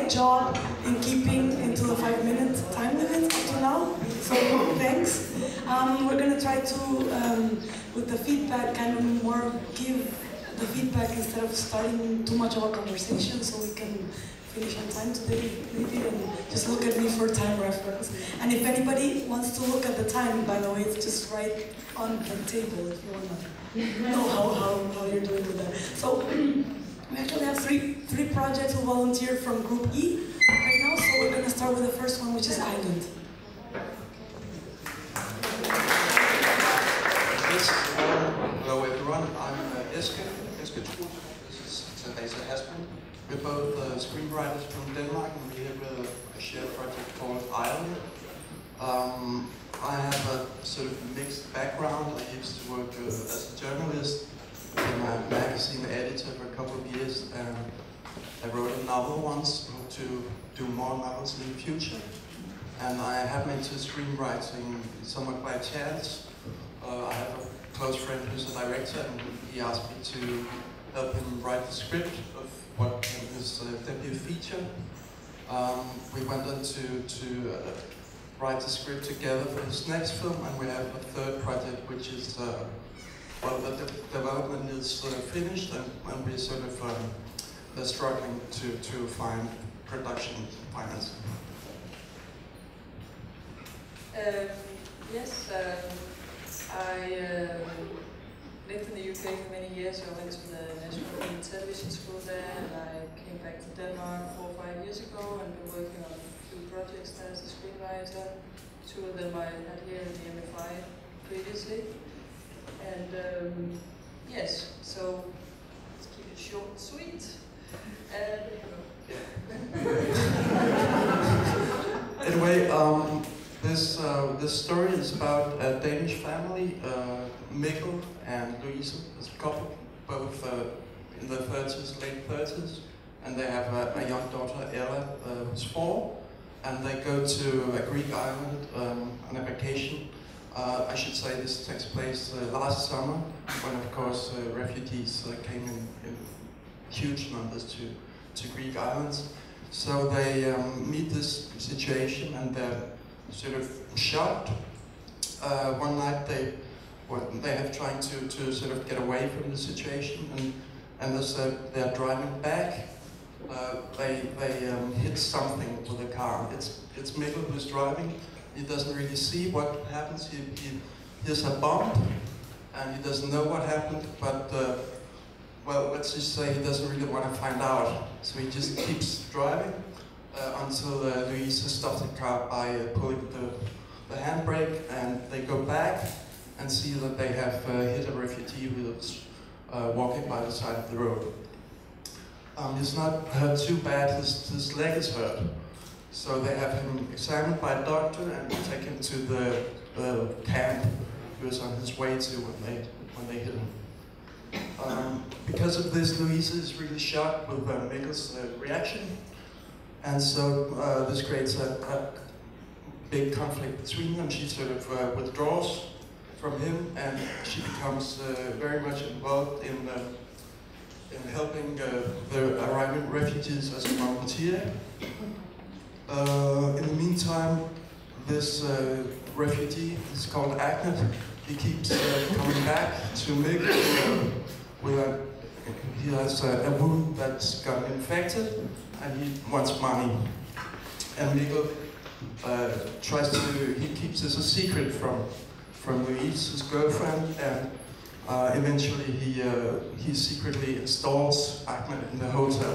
great job in keeping into the 5-minute time limit up to now, so thanks. We're going to try to, with the feedback, kind of more give the feedback instead of starting too much of a conversation, so we can finish on time today, maybe, and just look at me for time reference. And if anybody wants to look at the time, by the way, it's just right on the table if you want to know how you're doing with that. So we actually have three projects who volunteered from Group E right now, so we're going to start with the first one, which is Island. Yes, hello everyone, I'm Eske Trup. This is Teresa Hasman. We're both screenwriters from Denmark, and we have a shared project called Island. I have a sort of mixed background. I used to work as a journalist in a magazine editor for a couple of years, and I wrote a novel once, hope to do more novels in the future. And I have been into screenwriting somewhat by chance. I have a close friend who's a director, and he asked me to help him write the script of what his debut feature. We went on to write the script together for his next film, and we have a third project, which is, well, the development is finished, and we're sort of struggling to find production finance. Yes, I lived in the UK for many years. I went to the National Film and Television School there, and I came back to Denmark 4 or 5 years ago and been working on a few projects there as a screenwriter. 2 of them I had here in the MFI previously. And yes, so let's keep it short and sweet. Anyway, this story is about a Danish family, Mikkel and Louise, as a couple, both in their 30s, late 30s, and they have a young daughter, Ella, who's 4, and they go to a Greek island on a vacation. I should say this takes place last summer, when of course refugees came in huge numbers to Greek islands. So they meet this situation, and they're sort of shocked. One night they have trying to sort of get away from the situation, and as they're driving back, they hit something with the car. It's Mikkel who's driving. He doesn't really see what happens. He hears a bump, and he doesn't know what happened, but well, let's just say he doesn't really want to find out. So he just keeps driving until Louise stops the car by pulling the handbrake, and they go back and see that they have hit a refugee who was walking by the side of the road. He's not hurt too bad, his leg is hurt. So they have him examined by a doctor and take him to the camp he was on his way to when they hit him. Because of this, Louise is really shocked with Mikkel's reaction, and so this creates a big conflict between them. She sort of withdraws from him, and she becomes very much involved in helping the arriving refugees as a volunteer. In the meantime, this refugee is called Agnes. He keeps coming back to Mikkel he has a wound that's got infected, and he wants money. And Mikkel he keeps this a secret from Louise, his girlfriend, and eventually he secretly installs Ahmed in the hotel.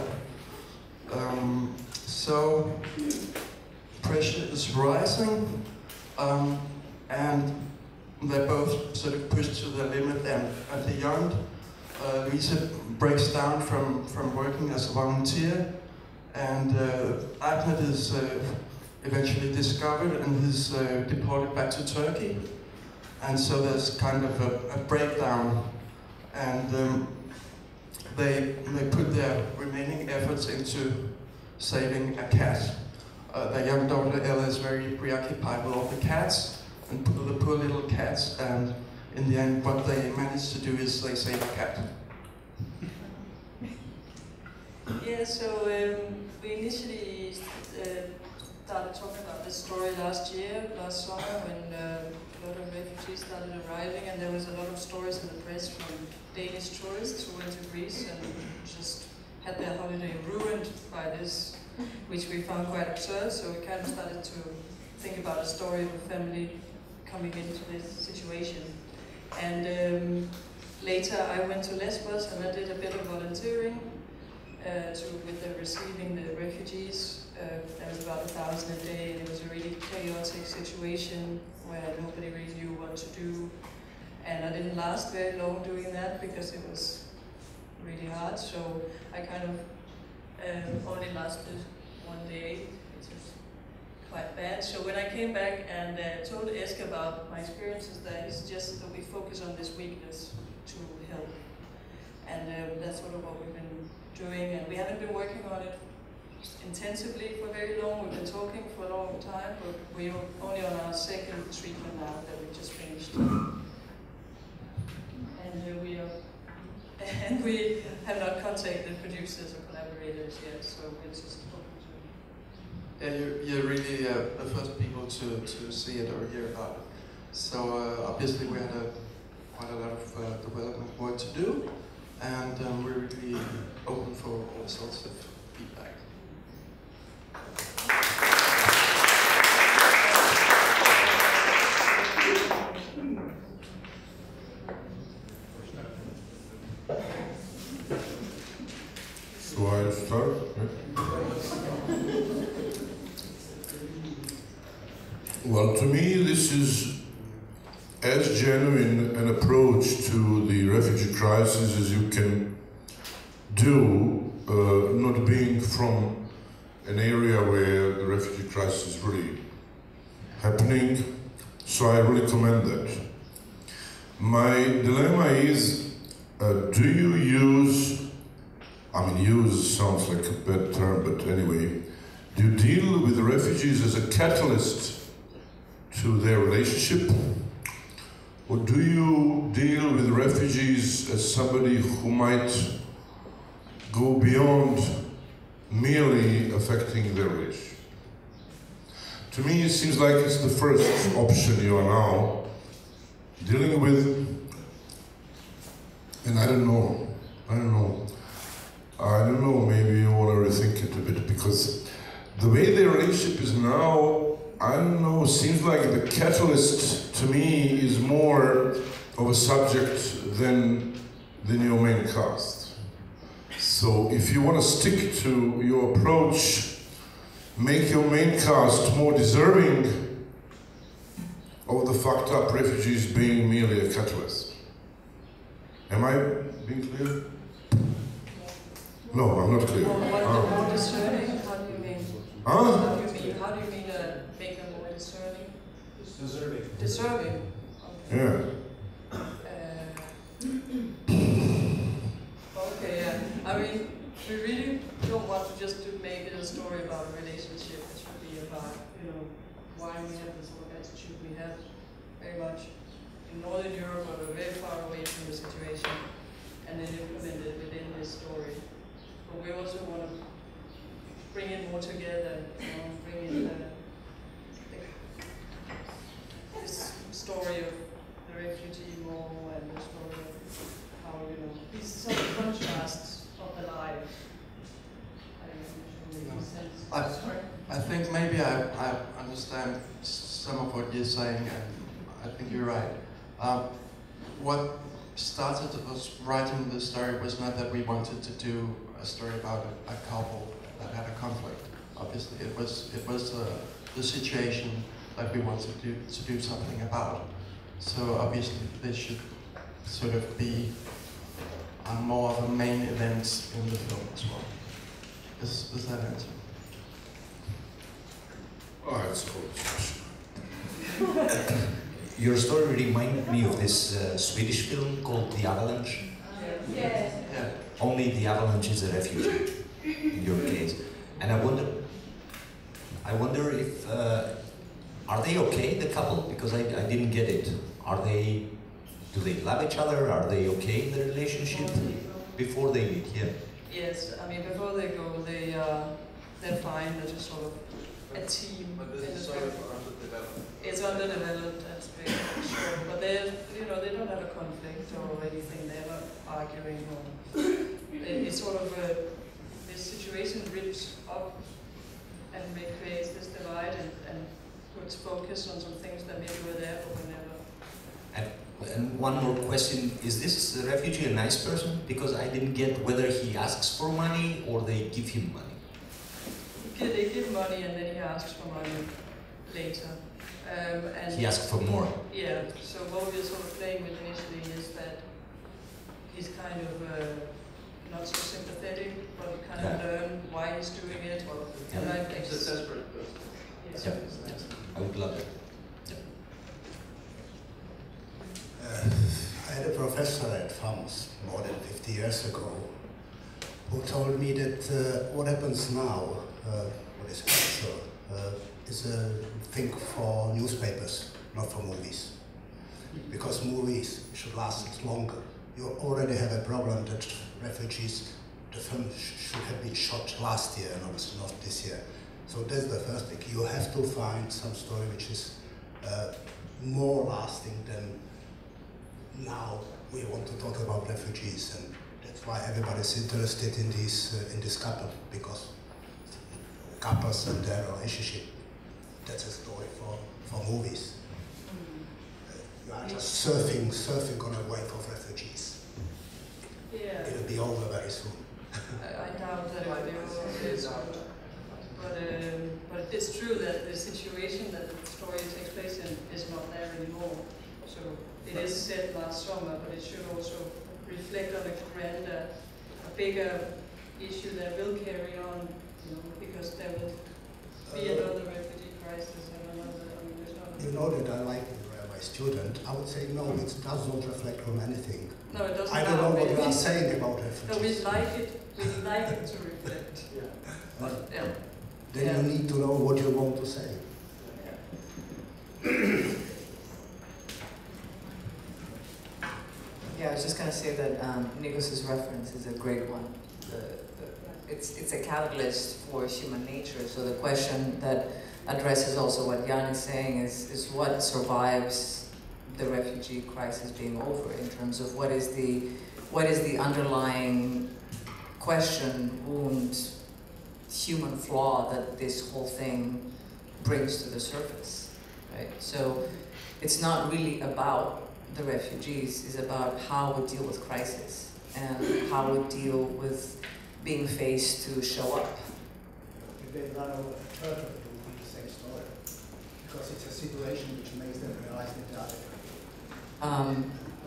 So pressure is rising, and they're both sort of pushed to the limit, and at the end, Louise breaks down from working as a volunteer, and Ahmed is eventually discovered and is deported back to Turkey. And so there's kind of a breakdown, and they put their remaining efforts into saving a cat. Their young daughter Ella is very preoccupied with all the cats, and the poor little cats, and in the end what they manage to do is they save a cat. Yeah, so we initially started talking about this story last summer, when a lot of refugees started arriving, and there was a lot of stories in the press from Danish tourists who went to Greece and just had their holiday ruined by this, which we found quite absurd. So we kind of started to think about a story of a family coming into this situation. And later I went to Lesbos and I did a bit of volunteering with the receiving the refugees. There was about 1,000 a day, and it was a really chaotic situation where nobody really knew what to do. And I didn't last very long doing that because it was really hard. So I kind of only lasted one day, which was quite bad. So when I came back and told Eske about my experiences there, he suggested that we focus on this weakness to help. And that's sort of what we've been doing. And we haven't been working on it intensively for very long. We've been talking for a long time, but we're only on our second treatment now that we just finished. And we have not contacted producers or collaborators yet, so we're just talking to them. Yeah, you're really the first people to see it or hear about it. So obviously we had quite a lot of development work to do, and we're really open for all sorts of feedback. So I start? Well, to me, this is as genuine an approach to the refugee crisis as you can do, not being from an area where the refugee crisis is really happening. So I really commend that. My dilemma is, do you use, I mean, use sounds like a bad term, but anyway, do you deal with the refugees as a catalyst to their relationship? Or do you deal with refugees as somebody who might go beyond merely affecting their relationship? To me, it seems like it's the first option you are now dealing with, and I don't know, maybe you want to rethink it a bit, because the way their relationship is now, I don't know, seems like the catalyst to me is more of a subject than your main cast. So if you want to stick to your approach, make your main cast more deserving of the fucked up refugees being merely a catalyst. Am I being clear? No, I'm not clear. More discerning? How do you mean? Huh? How do you mean make them more discerning? Deserving. Deserving. Okay. Yeah. Okay, yeah. I mean, we really don't want to just make it a story about a relationship. It should be about, why we have this sort of attitude we have very much in Northern Europe, where we're very far away from the situation, and then implement it within this story. But we also want to bring it more together, bring in this story of the refugee more, and the story of how, these sort of contrasts of the life. I don't know if it makes sense. I think maybe I understand some of what you're saying, and I think you're right. What started us writing this story was not that we wanted to do a story about a couple that had a conflict. Obviously, it was the situation that we wanted to do something about. So obviously, this should sort of be more of a main event in the film as well. Does that answer? Oh, it's cool. Your story reminded me of this Swedish film called The Avalanche. Yeah. Yeah. Only the avalanche is a refugee, in your case. And I wonder if, are they okay, the couple? Because I didn't get it. Do they love each other? Are they okay in the relationship before they meet? Yeah. Yes, I mean before they go, they're fine. They're just sort of a team. But this is sort of underdeveloped. It's underdeveloped, that's very sure. But they, you know, they don't have a conflict or anything. They're not arguing. Or it's sort of this situation rips up and creates this divide and puts focus on some things that maybe were there but were never. And one more question, is this refugee a nice person? Because I didn't get whether he asks for money or they give him money. Okay, they give money and then he asks for money later. And He asks for more. yeah, so what we're sort of playing with initially is that he's kind of not so sympathetic, but you kind of learn why he's doing it. Yeah. And I It's a desperate person. yes, Yeah. I would love it. I had a professor at FAMS more than 50 years ago who told me that what happens now, what is culture, is a thing for newspapers, not for movies. Because movies should last longer. You already have a problem that refugees, the film should have been shot last year and not this year. So that's the first thing. You have to find some story which is more lasting than now we want to talk about refugees, and that's why everybody's interested in this couple, because couples and their relationship, that's a story for movies. You are just surfing on a wave of refugees. yeah. It'll be over very soon. I doubt that it will be over. But it's true that the situation that the story takes place in is not there anymore. So it is set last summer, but it should also reflect on a grander, a bigger issue that will carry on, you know, because there will be another refugee crisis and another. I mean, there's not. You know that I like my student. I would say no, it does not reflect on anything. No, it doesn't. I don't know what you are saying about refugees. No, we like it. We like it to reflect. Yeah. But yeah. Then Yeah. you need to know what you want to say. Yeah, I was just going to say that Nikos's reference is a great one. It's a catalyst for human nature. So the question that addresses also what Jan is saying is what survives the refugee crisis being over in terms of what is the underlying question, wound, human flaw that this whole thing brings to the surface, right? So it's not really about the refugees, it's about how we deal with crisis and how we deal with being faced to show up. If they run over a turtle, it will be the same story, because it's a situation which makes them realize that they are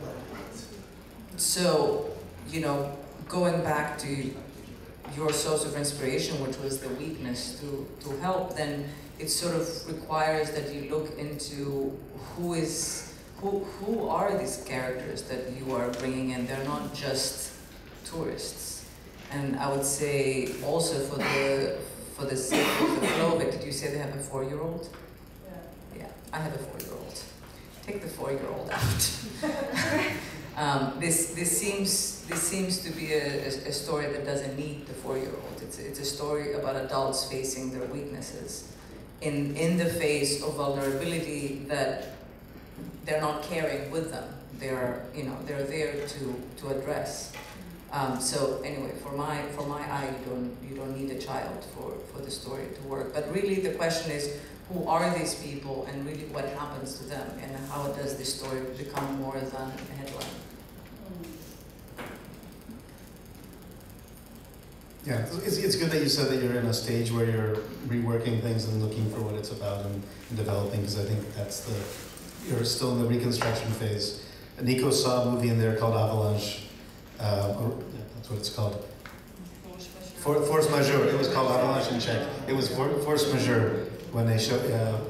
So, you know, going back to your source of inspiration, which was the weakness to help, then it sort of requires that you look into who are these characters that you are bringing in. They're not just tourists. And I would say also for the sake of the flow of it, did you say they have a 4-year-old? Yeah. Yeah, I have a 4-year-old. Take the 4-year-old out. This seems to be a story that doesn't need the 4-year-old. It's a story about adults facing their weaknesses in the face of vulnerability that they're not carrying with them. They're there to address. So anyway, for my eye, you don't need a child for the story to work. But really, the question is, who are these people, and really what happens to them, and how does this story become more than a headline? Yeah, it's good that you said that you're in a stage where you're reworking things and looking for what it's about and developing, because I think you're still in the reconstruction phase. Nico saw a movie in there called Avalanche. That's what it's called. Force Majeure. It was called Avalanche in Czech. It was Force Majeure when they showed,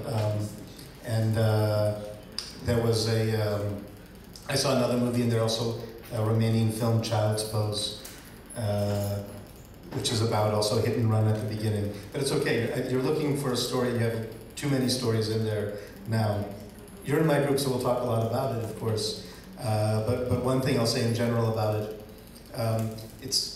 there was I saw another movie in there also, a Romanian film, Child's Pose, which is about also hit and run at the beginning. But it's okay, you're looking for a story, you have too many stories in there now. You're in my group, so we'll talk a lot about it, of course. But one thing I'll say in general about it,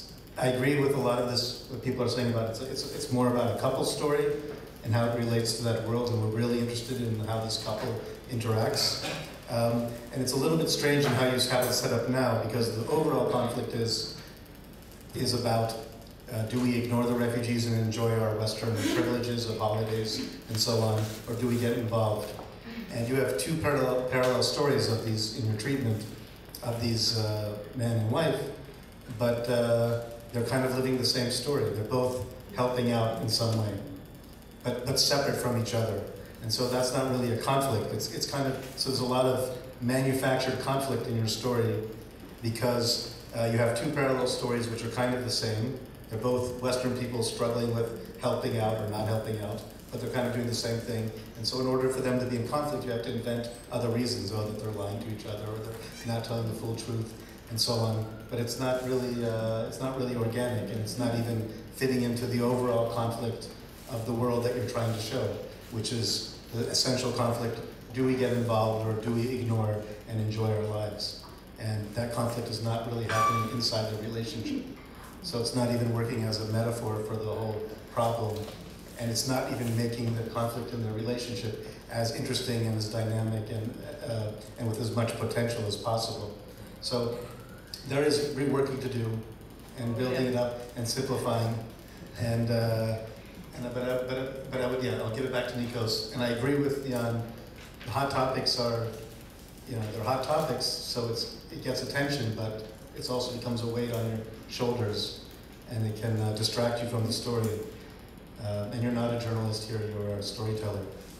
I agree with a lot of this, what people are saying about it. It's more about a couple story and how it relates to that world, and we're really interested in how this couple interacts. And it's a little bit strange in how you have it set up now, because the overall conflict is about do we ignore the refugees and enjoy our Western privileges of holidays and so on, or do we get involved? And you have two parallel stories of these in your treatment of these man and wife, but they're kind of living the same story. They're both helping out in some way, but separate from each other. And so that's not really a conflict. It's kind of, so there's a lot of manufactured conflict in your story, because you have two parallel stories which are kind of the same. They're both Western people struggling with helping out or not helping out, but they're kind of doing the same thing. And so in order for them to be in conflict, you have to invent other reasons, or that they're lying to each other, or they're not telling the full truth, and so on. But it's not really organic, and it's not even fitting into the overall conflict of the world that you're trying to show, which is the essential conflict: do we get involved, or do we ignore and enjoy our lives? And that conflict is not really happening inside the relationship. So it's not even working as a metaphor for the whole problem. And it's not even making the conflict in the relationship as interesting and as dynamic and with as much potential as possible. So there is reworking to do, and building it up and simplifying. And but I would, yeah, I'll give it back to Nikos. And I agree with Jan. The hot topics are, they're hot topics, so it gets attention, but it also becomes a weight on your shoulders, and it can distract you from the story. And you're not a journalist here, you're a storyteller.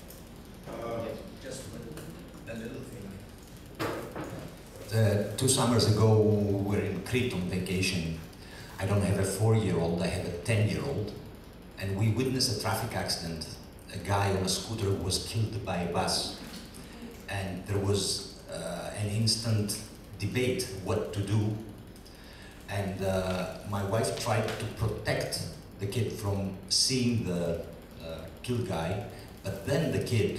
Just a little thing. 2 summers ago, we were in Crete on vacation. I don't have a 4-year-old, I have a 10-year-old. And we witnessed a traffic accident. A guy on a scooter was killed by a bus. And there was an instant debate what to do. And my wife tried to protect the kid from seeing the killed guy, but then the kid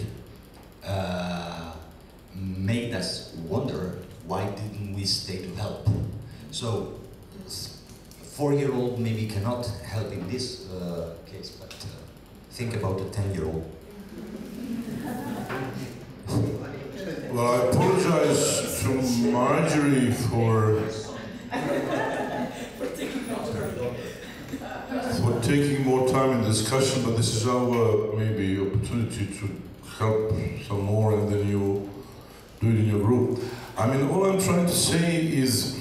made us wonder, why didn't we stay to help? So, a 4-year-old maybe cannot help in this case, but think about a 10-year-old. Well, I apologize to Marjorie for taking more time in discussion, but this is our maybe opportunity to help some more, and then you do it in your group. I mean, all I'm trying to say is,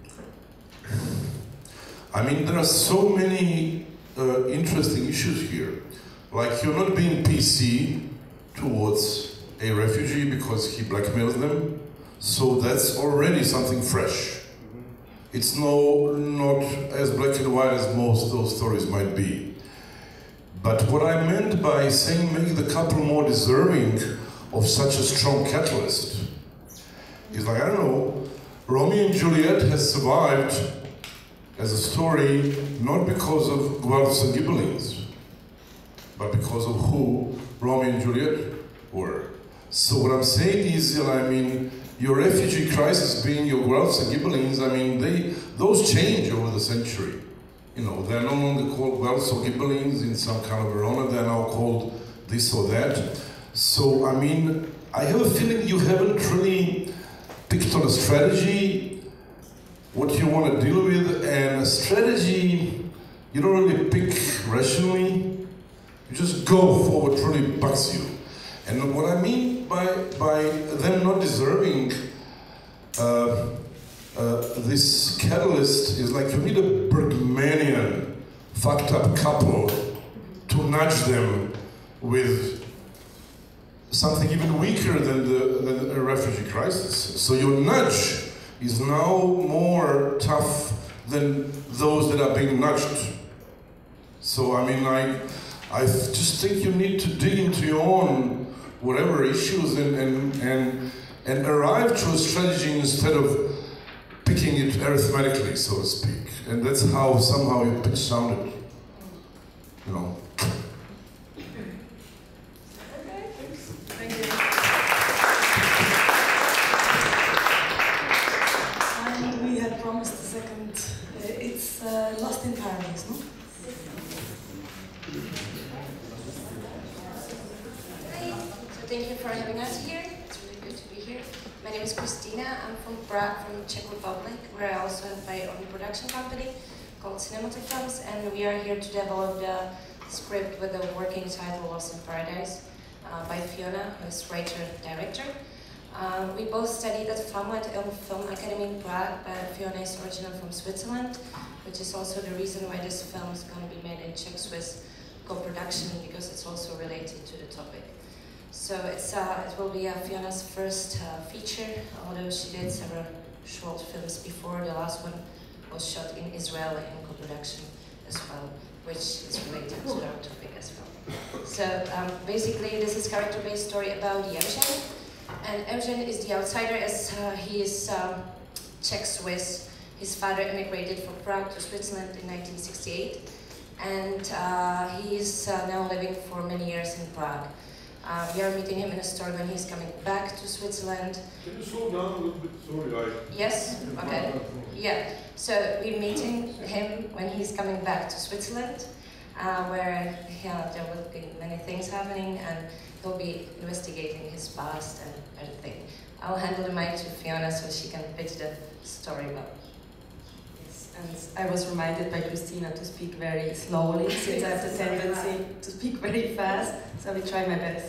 I mean, there are so many interesting issues here. Like, you're not being PC towards a refugee because he blackmails them, so that's already something fresh. It's not as black and white as most of those stories might be. But what I meant by saying make the couple more deserving of such a strong catalyst is, like, I don't know, Romeo and Juliet has survived as a story not because of Guelphs and Ghibellines, but because of who Romeo and Juliet were. So what I'm saying is, I mean, your refugee crisis being your Guelphs and Ghibellines, I mean, those change over the century. They're no longer called Guelphs or Ghibellines in some kind of Verona, they're now called this or that. So, I mean, I have a feeling you haven't really picked on a strategy, what you want to deal with, and a strategy, you don't really pick rationally, you just go for what really bugs you. And what I mean by them not deserving this catalyst is, like, you need a Bergmanian fucked up couple to nudge them with something even weaker than a refugee crisis. So your nudge is now more tough than those that are being nudged. So, I mean, I just think you need to dig into your own whatever issues and arrive to a strategy instead of picking it arithmetically, so to speak. And that's how somehow your pitch sounded, Okay, thanks. Thank you. And we had promised a second second. It's Lost in Paradise, no? Hi, so thank you for having us here. It's really good to be here. My name is Christina. I'm from Prague, from Czech Republic, where I also have my own production company called Cinematic Films, and we are here to develop the script with the working title Lost in Paradise by Fiona, who is writer-director. We both studied at FAMU at Film Academy in Prague, but Fiona is originally from Switzerland, which is also the reason why this film is going to be made in Czech-Swiss co-production, because it's also related to the topic. So it will be Fiona's first feature, although she did several short films before. The last one was shot in Israel in co-production as well, which is related to our topic as well. So basically this is a character-based story about Eugen. And Eugen is the outsider, as he is Czech-Swiss. His father emigrated from Prague to Switzerland in 1968, and he is now living for many years in Prague. We are meeting him in a story when he's coming back to Switzerland. Can you slow down a little bit? Sorry, Yes? Okay. Yeah. So we're meeting him when he's coming back to Switzerland, where there will be many things happening, and he'll be investigating his past and everything. I'll handle the mic to Fiona so she can pitch the story well. Yes, and I was reminded by Christina to speak very slowly, since I have the tendency to speak very fast, so I will try my best.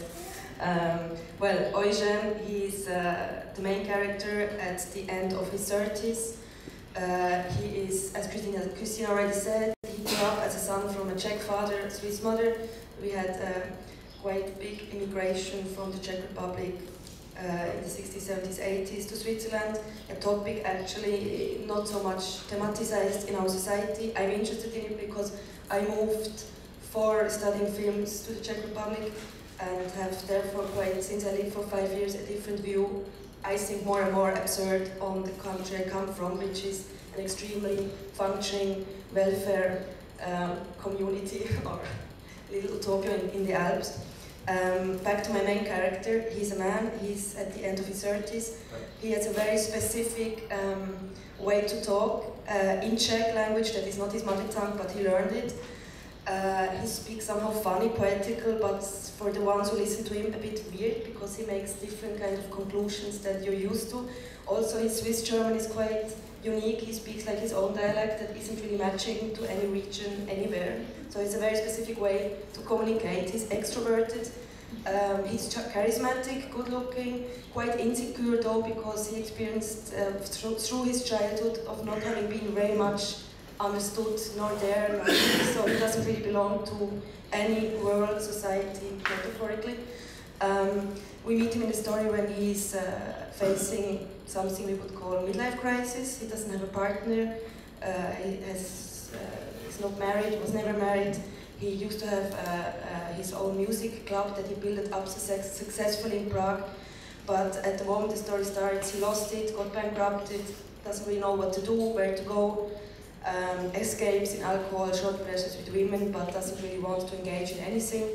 Well, Eugen, he's the main character at the end of his 30s. He is, as Christina already said, he grew up as a son from a Czech father, a Swiss mother. We had quite big immigration from the Czech Republic in the 60s, 70s, 80s to Switzerland. A topic actually not so much thematized in our society. I'm interested in it because I moved for studying films to the Czech Republic and have therefore quite, since I lived for 5 years, a different view, I think more and more absurd, on the country I come from, which is an extremely functioning welfare community or little utopia in the Alps. Back to my main character, he's a man, he's at the end of his 30s. He has a very specific way to talk in Czech language that is not his mother tongue, but he learned it. He speaks somehow funny, poetical, but for the ones who listen to him, a bit weird, because he makes different kind of conclusions that you're used to. Also, his Swiss German is quite unique. He speaks like his own dialect that isn't really matching to any region anywhere. So it's a very specific way to communicate. He's extroverted, he's charismatic, good-looking, quite insecure though, because he experienced through his childhood of not having been very much understood nor there, so he doesn't really belong to any world, society, metaphorically. We meet him in the story when he's facing something we would call a midlife crisis. He doesn't have a partner, he's not married, was never married. He used to have his own music club that he built up successfully in Prague, but at the moment the story starts, he lost it, got bankrupted, doesn't really know what to do, where to go. Escapes in alcohol, short brushes with women, but doesn't really want to engage in anything.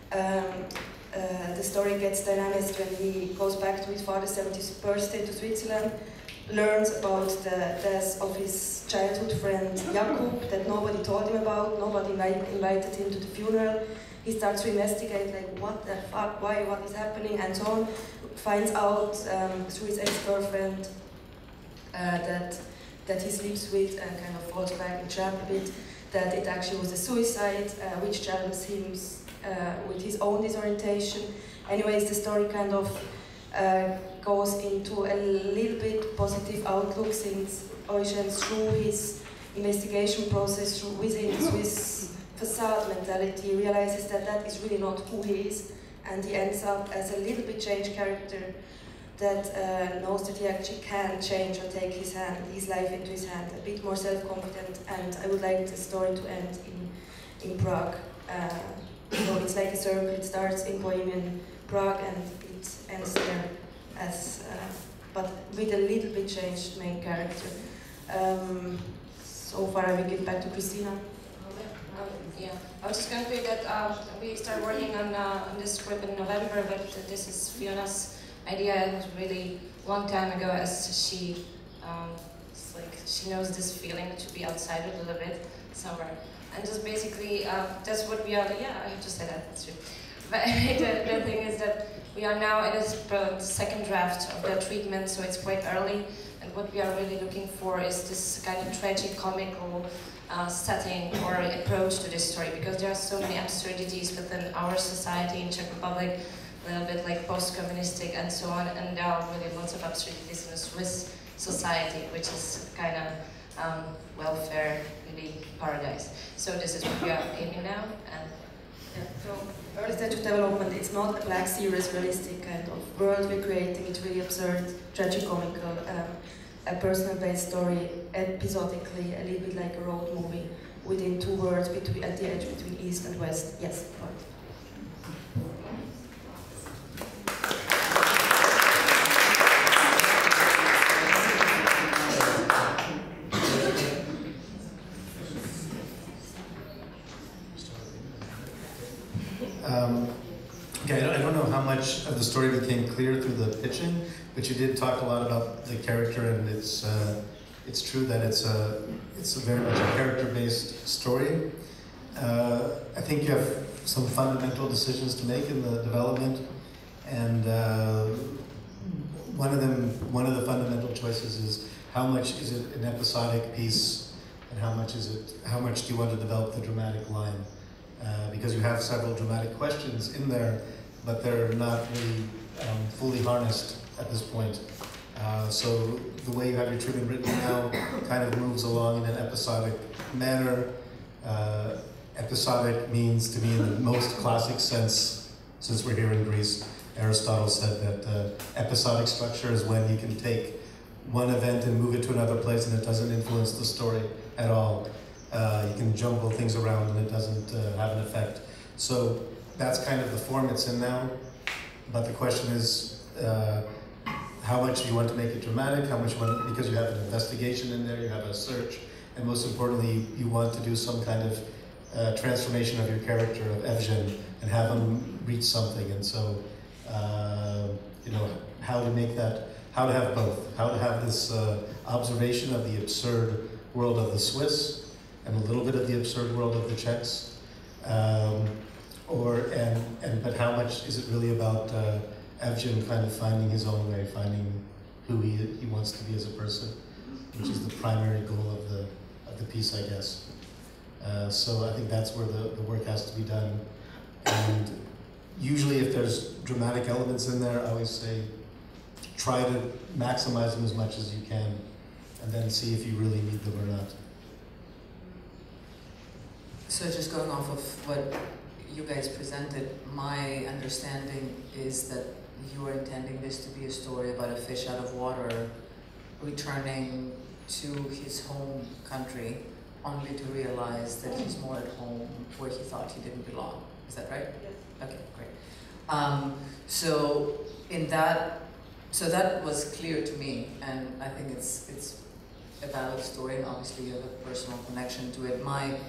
The story gets dynamic when he goes back to his father's 70th birthday to Switzerland, learns about the death of his childhood friend Jakub that nobody told him about, nobody invited him to the funeral. He starts to investigate, like, what the fuck, why, what is happening, and so on. Finds out through his ex-girlfriend that he sleeps with, and kind of falls back in trap a bit, that it actually was a suicide, which challenges him with his own disorientation. Anyways, the story kind of goes into a little bit positive outlook, since Eugen, through his investigation process, through within his Swiss facade mentality, realizes that that is really not who he is, and he ends up as a little bit changed character that knows that he actually can change or take his life into his hand, a bit more self-confident, and I would like the story to end in Prague. So it's like a circle, it starts in Bohemian Prague and it ends there, as, but with a little bit changed main character. So far I will give back to Christina. Yeah, I was just going to say that we started working on this script in November, but this is Fiona's idea. It was really long time ago, as she It's like she knows this feeling to be outside a little bit somewhere. And just basically, that's what we are, yeah, I have to say that, that's true. But the thing is that we are now in the second draft of the treatment, so it's quite early. And what we are really looking for is this kind of tragic, comical setting or approach to this story, because there are so many absurdities within our society in Czech Republic, a little bit like post-communistic and so on, and there are really lots of absurdities in the Swiss society, which is kind of welfare, really paradise. So this is what we are aiming now. And yeah, so early stage of development, it's not a black, serious, realistic kind of world we're creating. It's really absurd, tragicomical, a personal-based story, episodically, a little bit like a road movie, within two worlds, at the edge between East and West. Yes, right. Okay, I don't know how much of the story became clear through the pitching, but you did talk a lot about the character, and it's true that it's very much a character-based story. I think you have some fundamental decisions to make in the development, and one of the fundamental choices is how much is it an episodic piece, and how much do you want to develop the dramatic line? Because you have several dramatic questions in there, but they're not really fully harnessed at this point. So the way you have your treatment written now kind of moves along in an episodic manner. Episodic means, to me, in the most classic sense, since we're here in Greece, Aristotle said that episodic structure is when you can take one event and move it to another place and it doesn't influence the story at all. You can jumble things around and it doesn't have an effect. So that's kind of the form it's in now. But the question is, how much do you want to make it dramatic? How much you want, because you have an investigation in there, you have a search, and most importantly, you want to do some kind of transformation of your character, of Evgen, and have him reach something. And so, you know, how to make that, how to have both, how to have this observation of the absurd world of the Swiss, and a little bit of the absurd world of the Czechs, but how much is it really about Evgen kind of finding his own way, finding who he wants to be as a person, which is the primary goal of the piece, I guess. So I think that's where the work has to be done. And usually, if there's dramatic elements in there, I always say try to maximize them as much as you can, and then see if you really need them or not. So just going off of what you guys presented, my understanding is that you are intending this to be a story about a fish out of water returning to his home country only to realize that he's more at home where he thought he didn't belong. Is that right? Yes. Okay, great. So that was clear to me, and I think it's a valid story, and obviously you have a personal connection to it.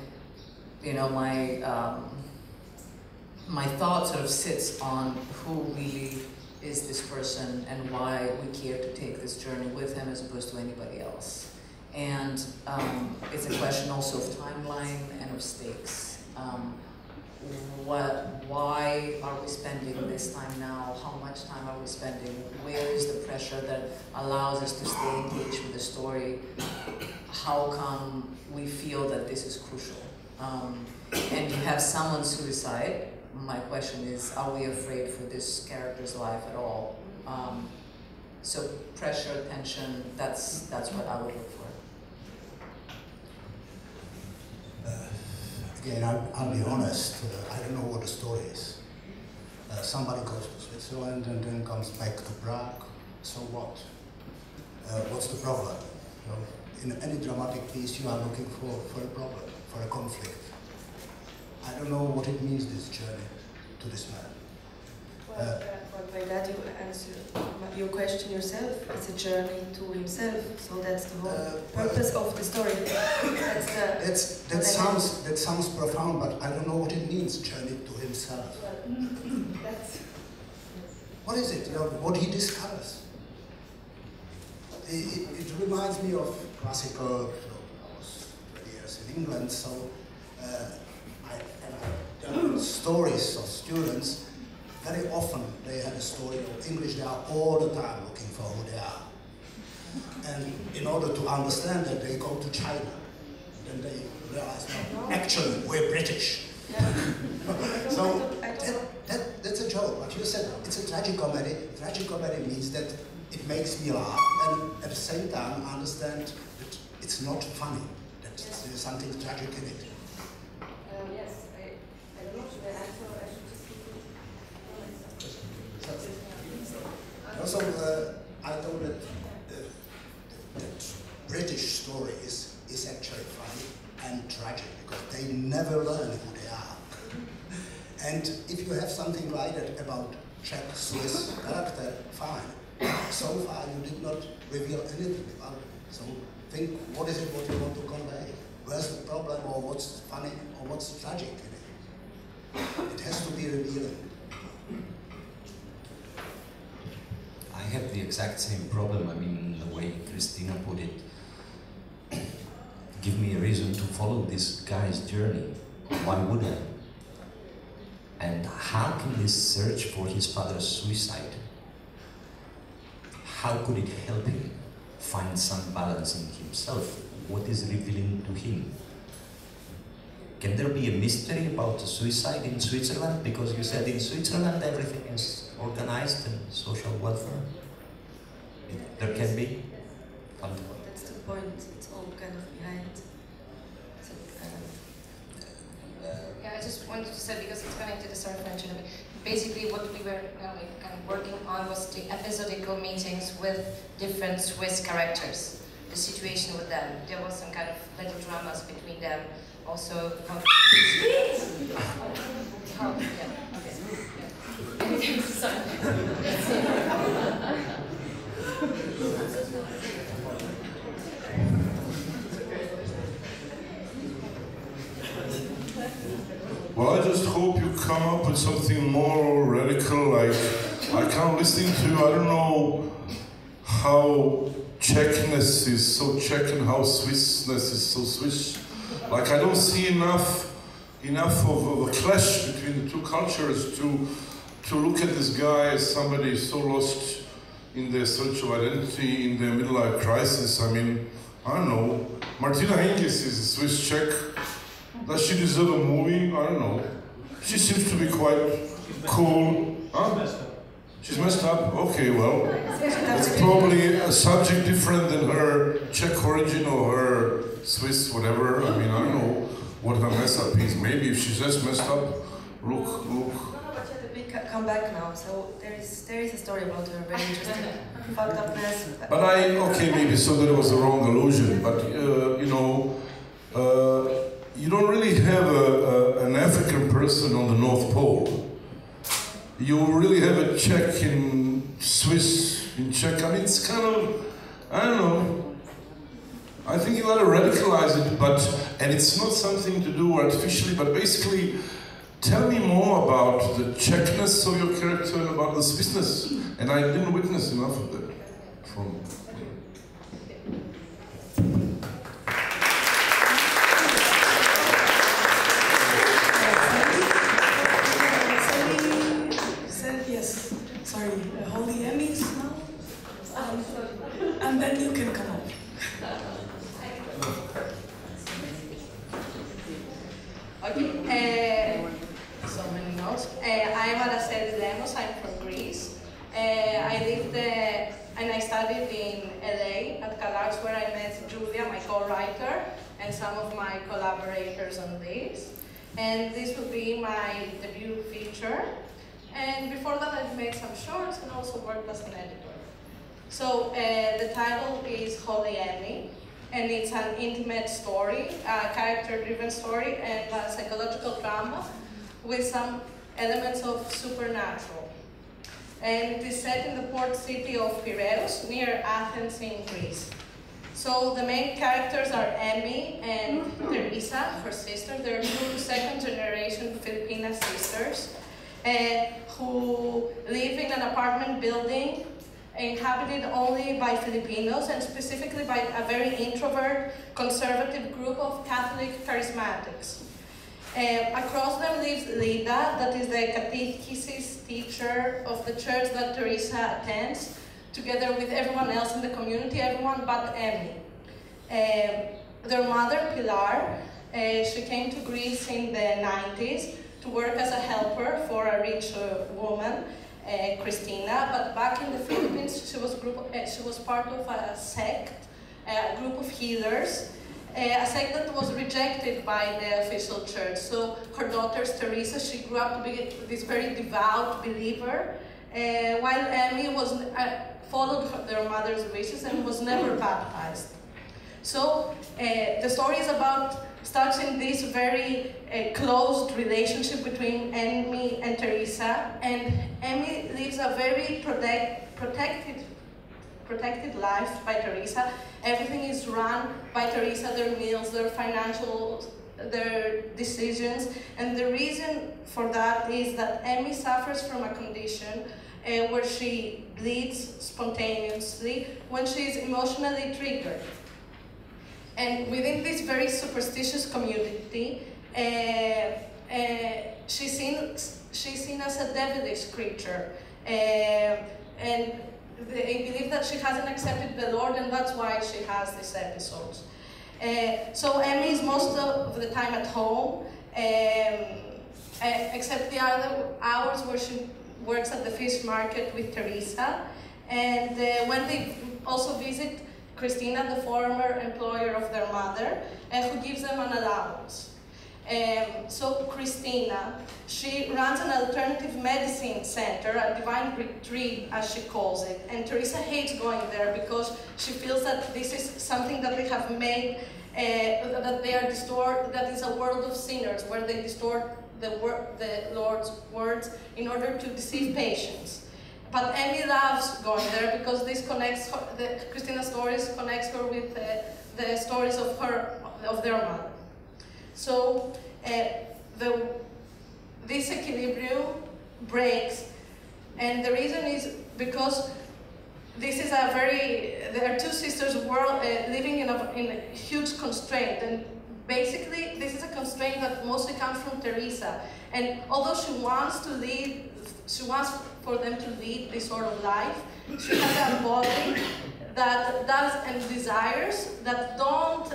My thought sort of sits on who really is this person and why we care to take this journey with him as opposed to anybody else. And it's a question also of timeline and of stakes. Why are we spending this time now? How much time are we spending? Where is the pressure that allows us to stay engaged with the story? How come we feel that this is crucial? And you have someone suicide. My question is, are we afraid for this character's life at all? So pressure, tension, that's what I would look for. Again, I'll be honest, I don't know what the story is. Somebody goes to Switzerland and then comes back to Prague, so what? What's the problem? You know, in any dramatic piece you are looking for a problem, for a conflict. I don't know what it means, this journey to this man. Well, by that you answer your question yourself. It's a journey to himself, so that's the whole purpose of the story. That sounds profound, but I don't know what it means, journey to himself. That's, what is it? You know, what he discovers? it reminds me of classical. I was 20 years in England, so I heard stories of students. Very often they had a story of English. They are all the time looking for who they are. And in order to understand that, they go to China. Then they realize, no, actually, we're British. So that's a joke. Like you said, it's a tragicomedy. Tragicomedy means that it makes me laugh, and at the same time, I understand that it's not funny, that there's something tragic in it. Yes, I don't know, should I answer or I should just keep it? Also, I know that that British story is actually funny and tragic, because they never learn who they are. And if you have something like that about Czech, Swiss character, fine. So far you did not reveal anything about it. So think, what is it what you want to convey? Where's the problem, or what's funny, or what's tragic in it? It has to be revealing. I have the exact same problem. I mean, the way Christina put it, give me a reason to follow this guy's journey. Why would I? And how can this search for his father's suicide, how could it help him find some balance in himself? What is revealing to him? Can there be a mystery about the suicide in Switzerland? Because you said in Switzerland everything is organized and social welfare. There can be? That's the point, it's all kind of behind. So, yeah, I just wanted to say, because it's connected to Sarah mentioned a bit. Basically, what we were kind of working on was the episodical meetings with different Swiss characters. The situation with them. There was some kind of little dramas between them. Also, Well, I just hope you come up with something more radical. Like, I can't listen to, I don't know how Czechness is so Czech and how Swissness is so Swiss. Like, I don't see enough of a clash between the two cultures to look at this guy as somebody so lost in their search of identity, in their midlife crisis. I mean, I don't know. Martina Hingis is a Swiss Czech. Does she deserve a movie? I don't know. She seems to be quite cool. Huh? She's messed up? Okay, well, it's probably a subject different than her Czech origin or her Swiss whatever. I mean, I don't know what her mess up is. Maybe if she's just messed up, look. No, but she had a big comeback now, so there is a story about her, very interesting. Fucked upness. But okay, maybe so that it was the wrong allusion, but you know, you don't really have an African person on the North Pole. You really have a Czech in Swiss, in Czech. I mean, it's kind of, I don't know. I think you gotta radicalize it, and it's not something to do artificially, but basically, tell me more about the Czechness of your character and about the Swissness. And I didn't witness enough of that from. Hold the Emmys now, and then you can come up. Okay, so many notes. I'm Araceli Lemos, I'm from Greece. I lived and I studied in LA at CalArts, where I met Julia, my co-writer, and some of my collaborators on this. And this will be my debut feature. And before that, I've made some shorts and also worked as an editor. So the title is Holy Emmy, and it's an intimate story, a character-driven story, and a psychological drama with some elements of supernatural. And it is set in the port city of Piraeus, near Athens in Greece. So the main characters are Emmy and Teresa, her sister. They're two second-generation Filipina sisters who live in an apartment building inhabited only by Filipinos and specifically by a very introvert, conservative group of Catholic charismatics. Across them lives Lida, that is the catechesis teacher of the church that Teresa attends, together with everyone else in the community, everyone but Emmy. Their mother, Pilar, she came to Greece in the 90s to work as a helper for a rich woman, Christina, but back in the Philippines she was part of a sect, a group of healers, a sect that was rejected by the official church. So her daughter, Teresa, she grew up to be this very devout believer, while Emmy followed their mother's wishes and was never baptized. So the story is starts in this very closed relationship between Emmy and Teresa, and Emmy lives a very protected life by Teresa. Everything is run by Teresa, their meals, their financial, their decisions, and the reason for that is that Emmy suffers from a condition where she bleeds spontaneously when she is emotionally triggered. And within this very superstitious community, she's seen as a devilish creature. And they believe that she hasn't accepted the Lord, and that's why she has these episodes. So Emmy is most of the time at home, except the other hours where she works at the fish market with Teresa. And when they also visit Christina, the former employer of their mother, who gives them an allowance. So Christina, she runs an alternative medicine center, a divine retreat as she calls it, and Teresa hates going there because she feels that this is something that they have made, that they are that is a world of sinners, where they distort the Lord's words in order to deceive patients. But Emmy loves going there because this connects her, Christina's stories connects her with the stories of their mother. So this equilibrium breaks, and the reason is because this is there are two sisters living in a huge constraint, and basically this is a constraint that mostly comes from Teresa. And although she wants for them to lead this sort of life, she has a body that does and desires that don't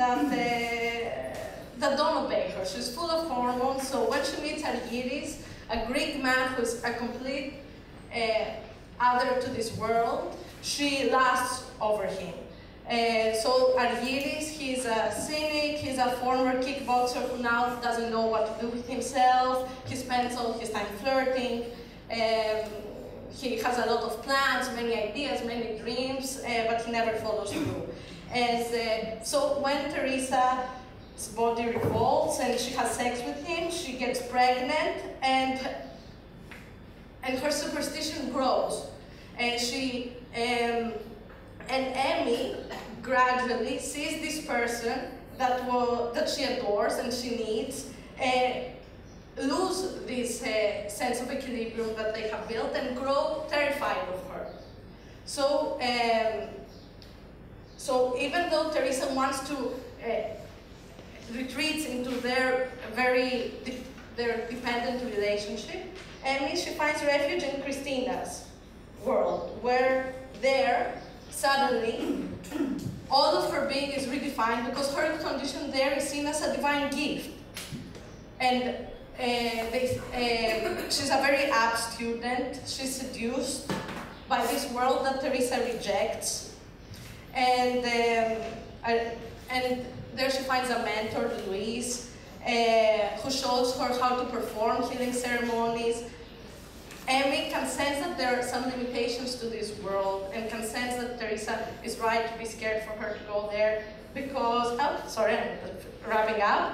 obey her. She's full of hormones, so when she meets Argyris, a Greek man who's a complete other to this world, she lusts over him. So Argyris, he's a cynic, he's a former kickboxer who now doesn't know what to do with himself. He spends all his time flirting. He has a lot of plans, many ideas, many dreams, but he never follows through. And so when Teresa's body revolts and she has sex with him, she gets pregnant, and her superstition grows. And Emmy gradually sees this person that she adores and she needs lose this sense of equilibrium that they have built and grow terrified of her. So, so even though Teresa wants to retreat into their dependent relationship, Emmy, she finds refuge in Christina's world, where there, suddenly, all of her being is redefined because her condition there is seen as a divine gift. And she's a very apt student. She's seduced by this world that Teresa rejects. And there she finds a mentor, Luis, who shows her how to perform healing ceremonies. Emmy can sense that there are some limitations to this world and can sense that Teresa is right to be scared for her to go there because, oh, sorry, I'm wrapping up.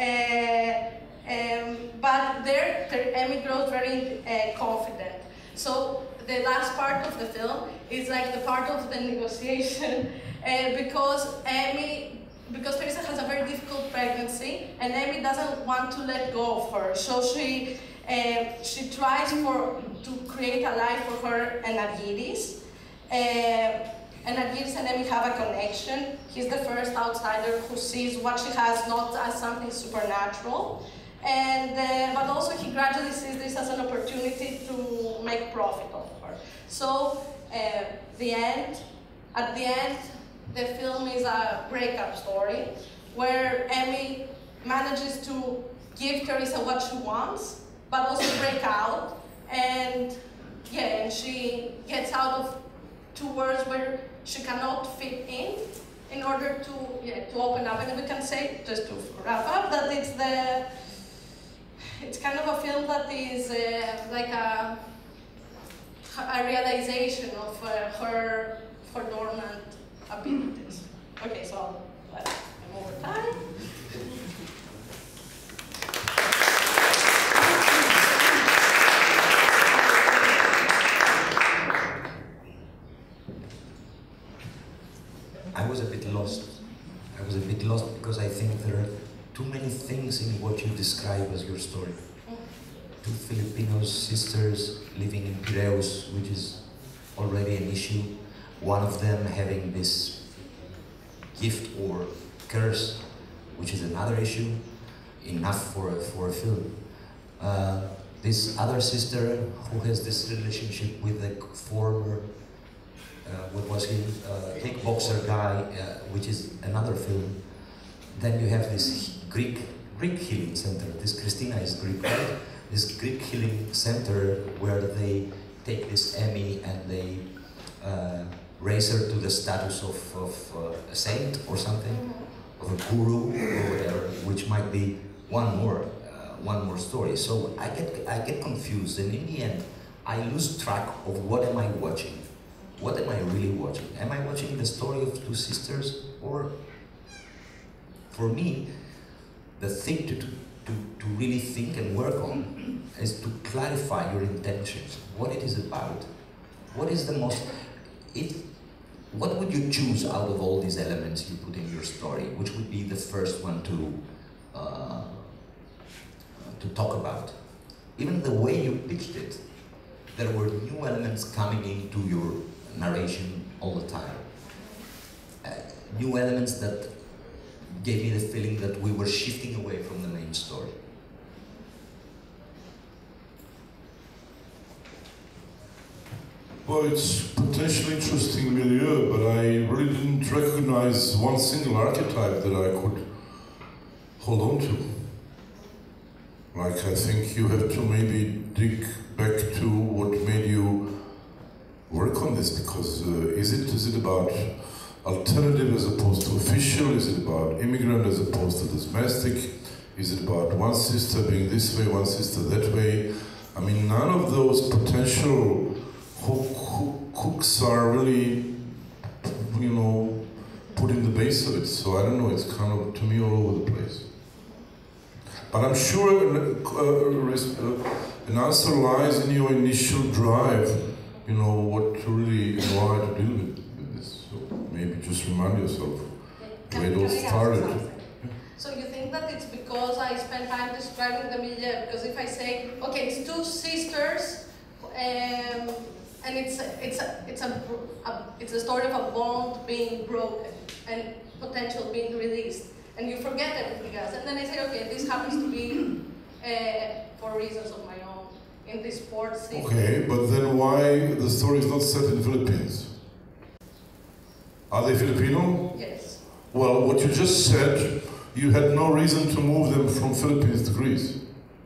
But there, Emmy grows very confident. So the last part of the film is like the part of the negotiation because Teresa has a very difficult pregnancy and Emmy doesn't want to let go of her. So she tries to create a life for her and Argyris. And Argyris and Emmy have a connection. He's the first outsider who sees what she has not as something supernatural. And, but also he gradually sees this as an opportunity to make profit of her. So at the end, the film is a breakup story where Emmy manages to give Teresa what she wants, but also break out. And yeah, and she gets out of two worlds where she cannot fit in order to open up. And we can say, just to wrap up, that it's kind of a film that is like a realization of her dormant abilities. Okay, so I'm over time. I was a bit lost. I was a bit lost because I think there are too many things in what you describe as your story. Two Filipino sisters living in Piraeus, which is already an issue. One of them having this gift or curse, which is another issue. Enough for a film. This other sister who has this relationship with the former what was he? Kickboxer guy, which is another film. Then you have this Greek healing center. This Christina is Greek, right? This Greek healing center where they take this Emmy and they raise her to the status of a saint or something, of a guru or whatever, which might be one more story. So I get confused, and in the end, I lose track of what am I watching. What am I really watching? Am I watching the story of two sisters? Or, for me, the thing to really think and work on is to clarify your intentions, what it is about. What is the most, what would you choose out of all these elements you put in your story? Which would be the first one to talk about? Even the way you pitched it, there were new elements coming into your narration all the time. New elements that gave me the feeling that we were shifting away from the main story. Well, it's potentially interesting milieu, but I really didn't recognize one single archetype that I could hold on to. Like, I think you have to maybe dig back to what made you work on this, because is it about alternative as opposed to official? Is it about immigrant as opposed to domestic? Is it about one sister being this way, one sister that way? I mean, none of those potential hooks are really, you know, put in the base of it. So I don't know, it's kind of, to me, all over the place. But I'm sure an answer lies in your initial drive, you know, what to really why to do with this. So maybe just remind yourself where it all started. So you think that it's because I spent time describing the milieu? Because if I say, okay, it's two sisters, and it's a story of a bond being broken and potential being released, and you forget everything else. And then I say, okay, this happens to be for reasons of my own in this port city. Okay, but then why the story is not set in the Philippines? Are they Filipino? Yes. Well, what you just said, you had no reason to move them from Philippines to Greece.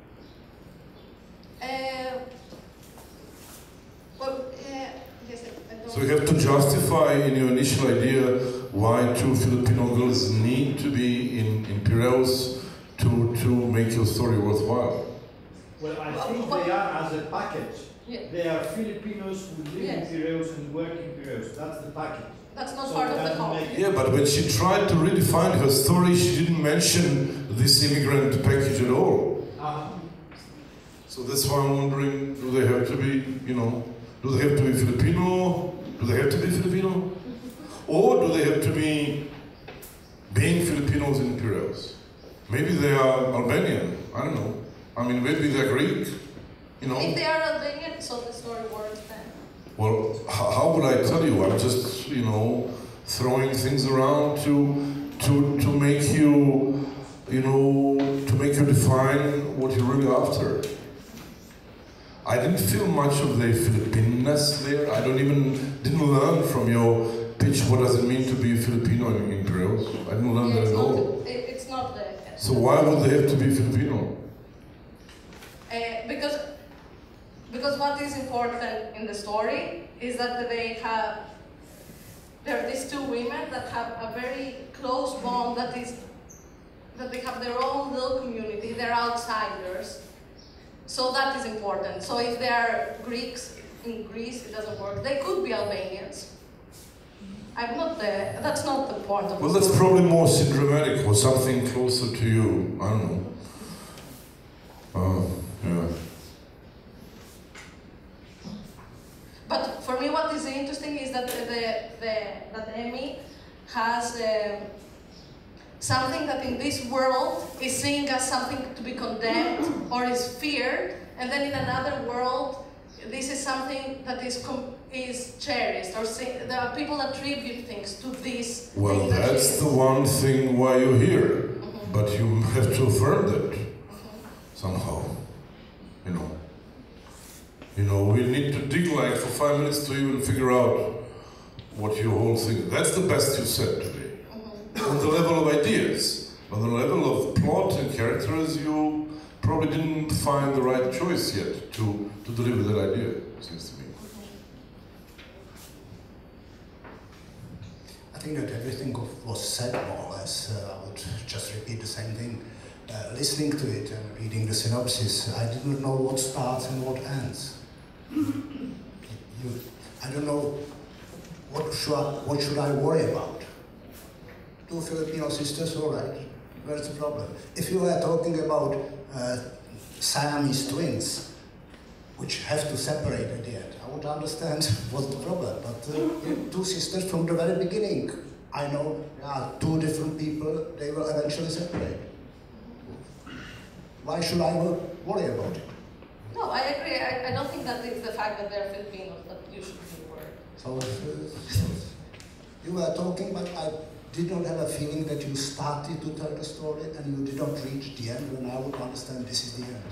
So you have to justify in your initial idea why two Filipino girls need to be in Piraeus to make your story worthwhile. Well, I think they are as a package. Yeah. They are Filipinos who live in Piraeus and work in Piraeus. That's the package. That's not part of the conflict. Yeah, but when she tried to redefine her story, she didn't mention this immigrant package at all. So that's why I'm wondering, do they have to be, you know, do they have to be Filipino? Do they have to be Filipino? Or do they have to be being Filipinos in Piraeus? Maybe they are Albanian, I don't know. I mean, maybe they're Greek, you know. If they are Albanian, so the story works then. Well, how would I tell you? I'm just, you know, throwing things around to make you, you know, to make you define what you're really after. I didn't feel much of the Filipiness there. I didn't learn from your pitch what does it mean to be Filipino in Creole. I didn't learn that at all. It's not there. So why would they have to be Filipino? Because what is important in the story is that there are these two women that have a very close bond that they have their own little community, they're outsiders. So that is important. So if they are Greeks in Greece, it doesn't work. They could be Albanians. I'm not there. That's not the point of the Well, that's story. probably more syndromatic or something closer to you. I don't know. Yeah. But for me, what is interesting is that that Emmy has something that in this world is seen as something to be condemned or is feared, and then in another world, this is something that is cherished, or there are people that attribute things to this. Well, that's the one thing why you're here, but you have to affirm that somehow. You know, we need to dig like for 5 minutes to even figure out what your whole thing is. That's the best you said today. On the level of ideas, on the level of plot and characters, you probably didn't find the right choice yet to deliver that idea, it seems to me. I think that everything was said more or less. I would just repeat the same thing. Listening to it and reading the synopsis, I didn't know what starts and what ends. I don't know what should I worry about. Two Filipino sisters, all right. Where's the problem? If you were talking about Siamese twins, which have to separate at the end, I would understand what's the problem. But two sisters from the very beginning, I know two different people, they will eventually separate. Why should I worry about it? No, I agree. I don't think that it's the fact that they're Filipinos that you should be worried. So you were talking, but I did not have a feeling that you started to tell the story and you did not reach the end when I would understand this is the end.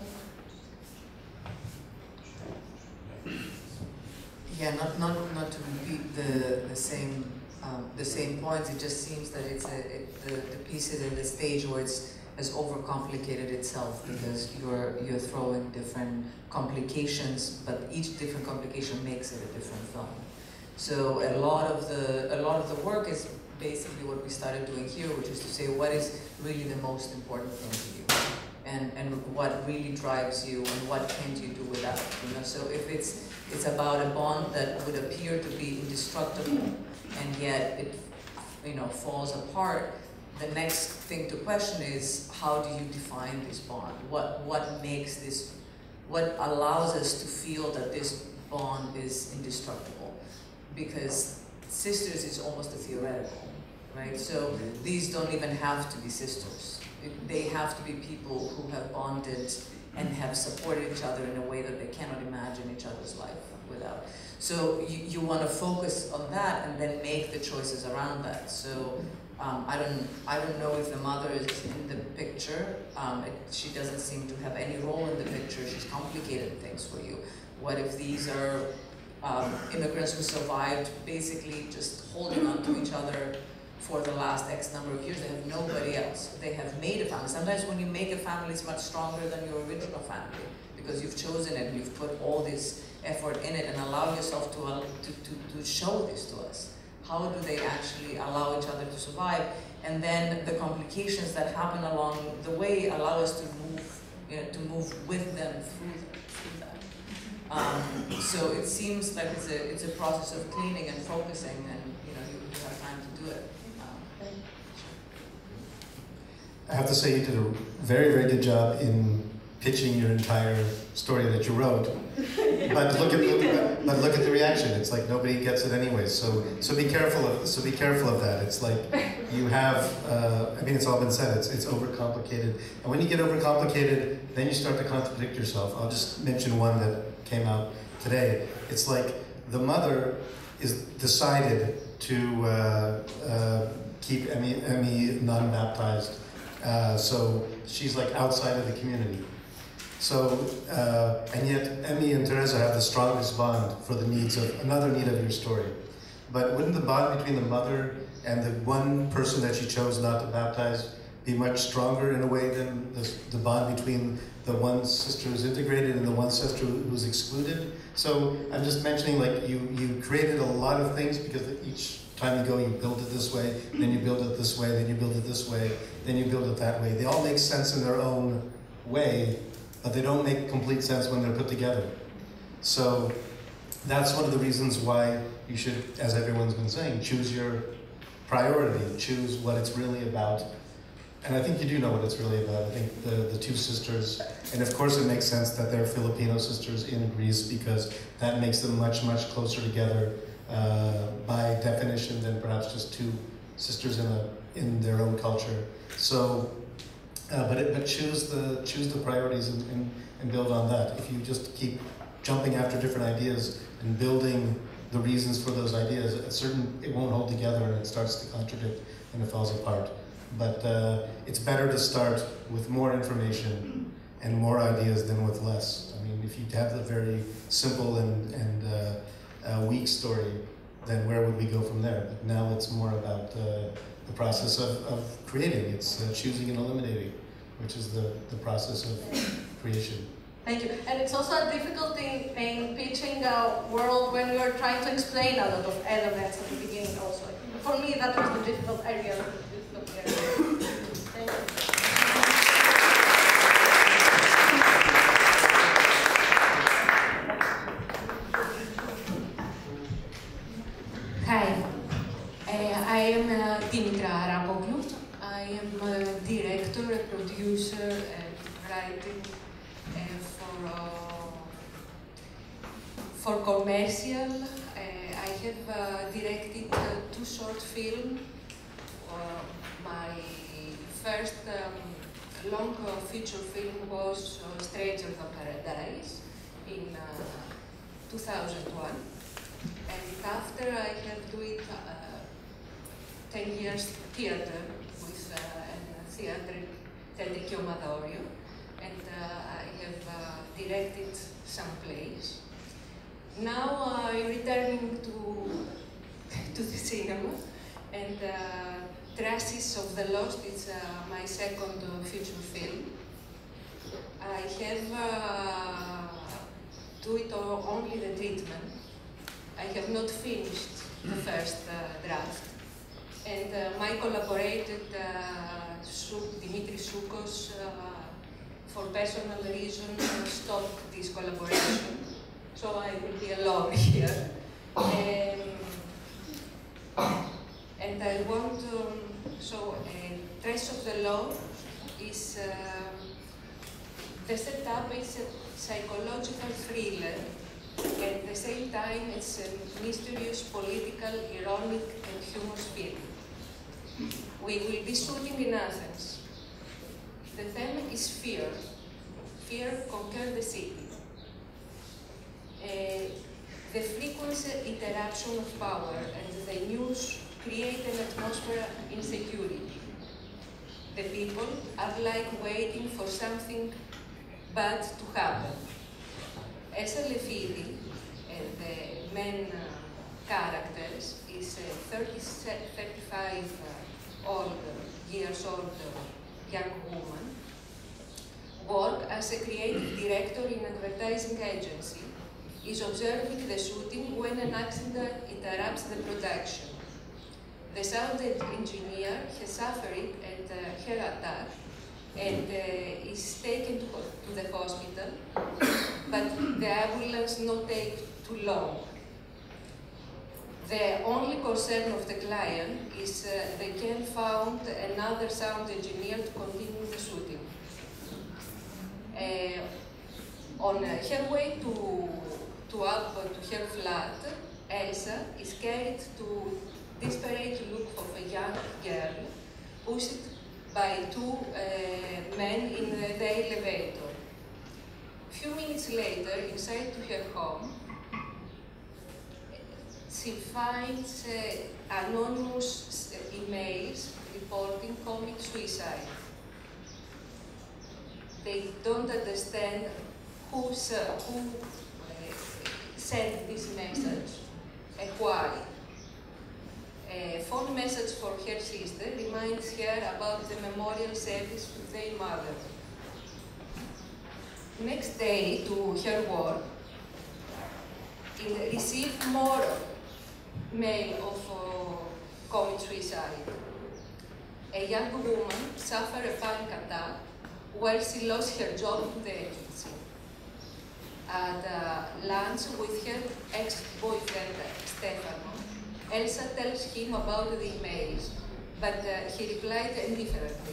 Yeah, not to repeat the same points. It just seems that the piece is in the stage where it's has overcomplicated itself because you're throwing different complications, but each different complication makes it a different film. So a lot of the work is basically what we started doing here, which is to say what is really the most important thing to you, and what really drives you, and what can't you do without. You know, so if it's about a bond that would appear to be indestructible, and yet it falls apart. The next thing to question is, how do you define this bond? What makes this, what allows us to feel that this bond is indestructible? Because sisters is almost a theoretical, right? So these don't even have to be sisters. They have to be people who have bonded and have supported each other in a way that they cannot imagine each other's life without. So you want to focus on that and then make the choices around that. So I don't know if the mother is in the picture. She doesn't seem to have any role in the picture. She's complicated things for you. What if these are immigrants who survived basically just holding on to each other for the last X number of years? They have nobody else. They have made a family. Sometimes when you make a family, it's much stronger than your original family because you've chosen it and you've put all this effort in it and allowed yourself to show this to us. How do they actually allow each other to survive? And then the complications that happen along the way allow us to move with them through that. So it seems like it's a process of cleaning and focusing, and you have time to do it. I have to say you did a very, very good job in pitching your entire story that you wrote. But look at the reaction. It's like nobody gets it anyway. So be careful of that. It's like you have. I mean, it's all been said. It's overcomplicated. And when you get overcomplicated, then you start to contradict yourself. I'll just mention one that came out today. It's like the mother is decided to keep Emmy non-baptized. So she's like outside of the community. So, and yet Emmy and Teresa have the strongest bond for the needs of, another need of your story. But wouldn't the bond between the mother and the one person that she chose not to baptize be much stronger in a way than the bond between the one sister who's integrated and the one sister who's excluded? So I'm just mentioning, like, you created a lot of things because each time you go, you build it this way, then you build it this way, then you build it this way, then you build it that way. They all make sense in their own way, but they don't make complete sense when they're put together. So that's one of the reasons why you should, as everyone's been saying, choose your priority, choose what it's really about. And I think you do know what it's really about. I think the two sisters, and of course it makes sense that they're Filipino sisters in Greece because that makes them much, much closer together by definition than perhaps just two sisters in their own culture. So, but choose the priorities and build on that. If you just keep jumping after different ideas and building the reasons for those ideas, it won't hold together and it starts to contradict and it falls apart. But it's better to start with more information and more ideas than with less. I mean, if you have a very simple and weak story, then where would we go from there? But now it's more about the process of creating. It's choosing and eliminating, which is the process of creation. Thank you. And it's also a difficulty in pitching a world when you're trying to explain a lot of elements at the beginning also. For me, that was the difficult area. Thank you. Hi, I am Dimitra Arapoglou. I am a director, a producer, and writing for commercial. I have directed 2 short films. My first long feature film was Stranger Than Paradise in 2001. And after I have done 10 years theater with theatric Tendekio Madorio, and I have directed some plays. Now I'm returning to the cinema, and Traces of the Lost is my second feature film. I have done only the treatment. I have not finished the first draft. And my collaborated Dimitris Soukos, for personal reasons, stopped this collaboration. So I will be alone here. And I want to, Trace of the Law is, the setup is a psychological thriller. At the same time, it's a mysterious, political, ironic, and humorous film. We will be shooting in Athens. The theme is fear. Fear conquers the city. The frequent interruption of power and the news create an atmosphere of insecurity. The people are like waiting for something bad to happen. Elsa Lefidi, the main characters, is a 35 years old young woman, works as a creative director in an advertising agency, is observing the shooting when an accident interrupts the production. The sound engineer has suffered a heart attack and is taken to the hospital, but the ambulance not take too long. The only concern of the client is they can find another sound engineer to continue the shooting. On her way to her flat, Elsa is carried to desperate look of a young girl pushed by 2 men in the elevator. Few minutes later, inside to her home, she finds anonymous emails reporting comic suicide. They don't understand who sent this message and why. A phone message for her sister reminds her about the memorial service to their mother. Next day, to her work, received more mail of commit suicide. A young woman suffered a panic attack where she lost her job in the agency. At lunch with her ex-boyfriend, Stefano, Elsa tells him about the emails, but he replied indifferently.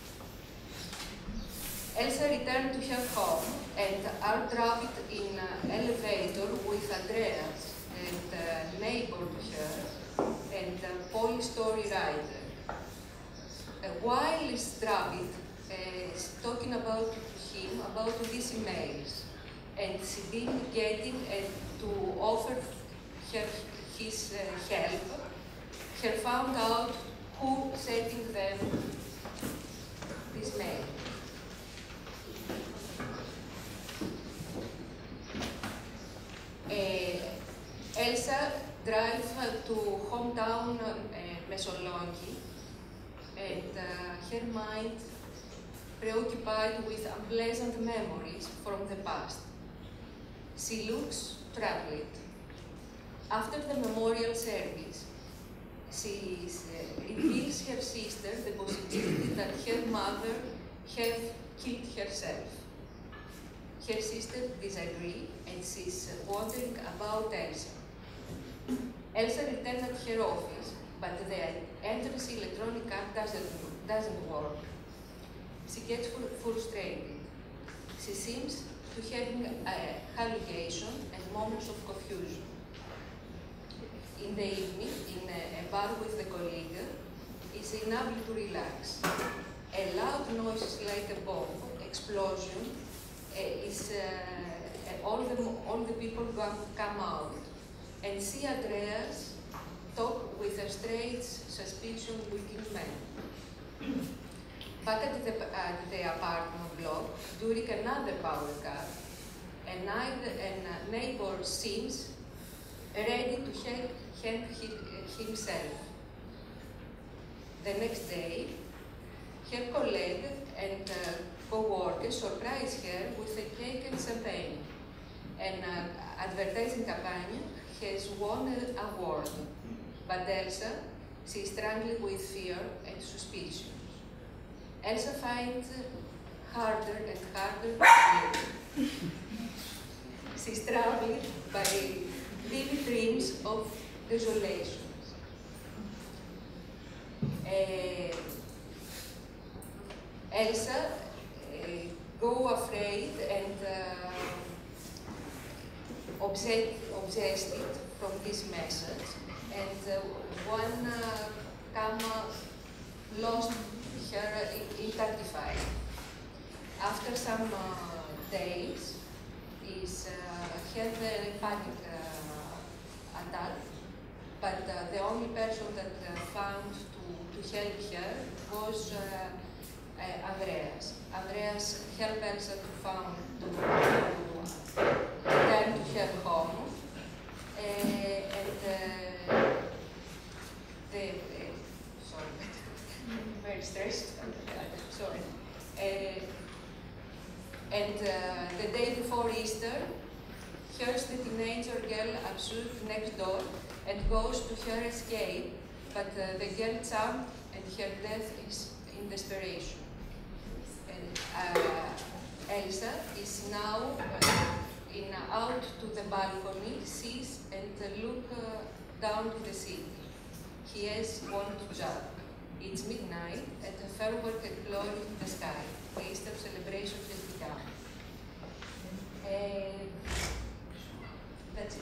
Elsa returned to her home and are trapped in an elevator with Andreas, and neighbor to her, and a poly-story writer. While trapped, talking about him about these emails, and she didn't get him to offer her his help, she found out who sending them this mail. Elsa drives to hometown Messolongi, and her mind preoccupied with unpleasant memories from the past. She looks troubled. After the memorial service, she reveals her sister the possibility that her mother had killed herself. Her sister disagrees, and she's wondering about Elsa. Elsa returns at her office, but the entrance electronic card doesn't work. She gets frustrated. She seems to having hallucination and moments of confusion. In the evening, in a bar with a colleague, is unable to relax. A loud noise like a bomb explosion is all the people come out and see Andreas talk with a strange suspicion-looking man. Back at the apartment block, during another power cut, a neighbor seems ready to help himself. The next day, her colleague and co-worker surprise her with a cake and champagne. An advertising campaign has won an award, but Elsa, she is struggling with fear and suspicion. Elsa finds harder and harder to sleep. She's troubled by vivid dreams of desolation. Elsa go afraid and obsessed from this message, and one Kama lost her in 35. After some days, is had a panic attack, but the only person that found to help her was Andreas. Andreas helped Elsa to return to her home, and sorry, very stressed. Sorry. And the day before Easter, hears the teenager girl absurd next door and goes to her escape, but the girl jumped and her death is in desperation. And Elsa is now out to the balcony, sees and look down to the city. He has gone to jump. It's midnight and a firework explodes in the sky. The Easter celebration has begun. That's it.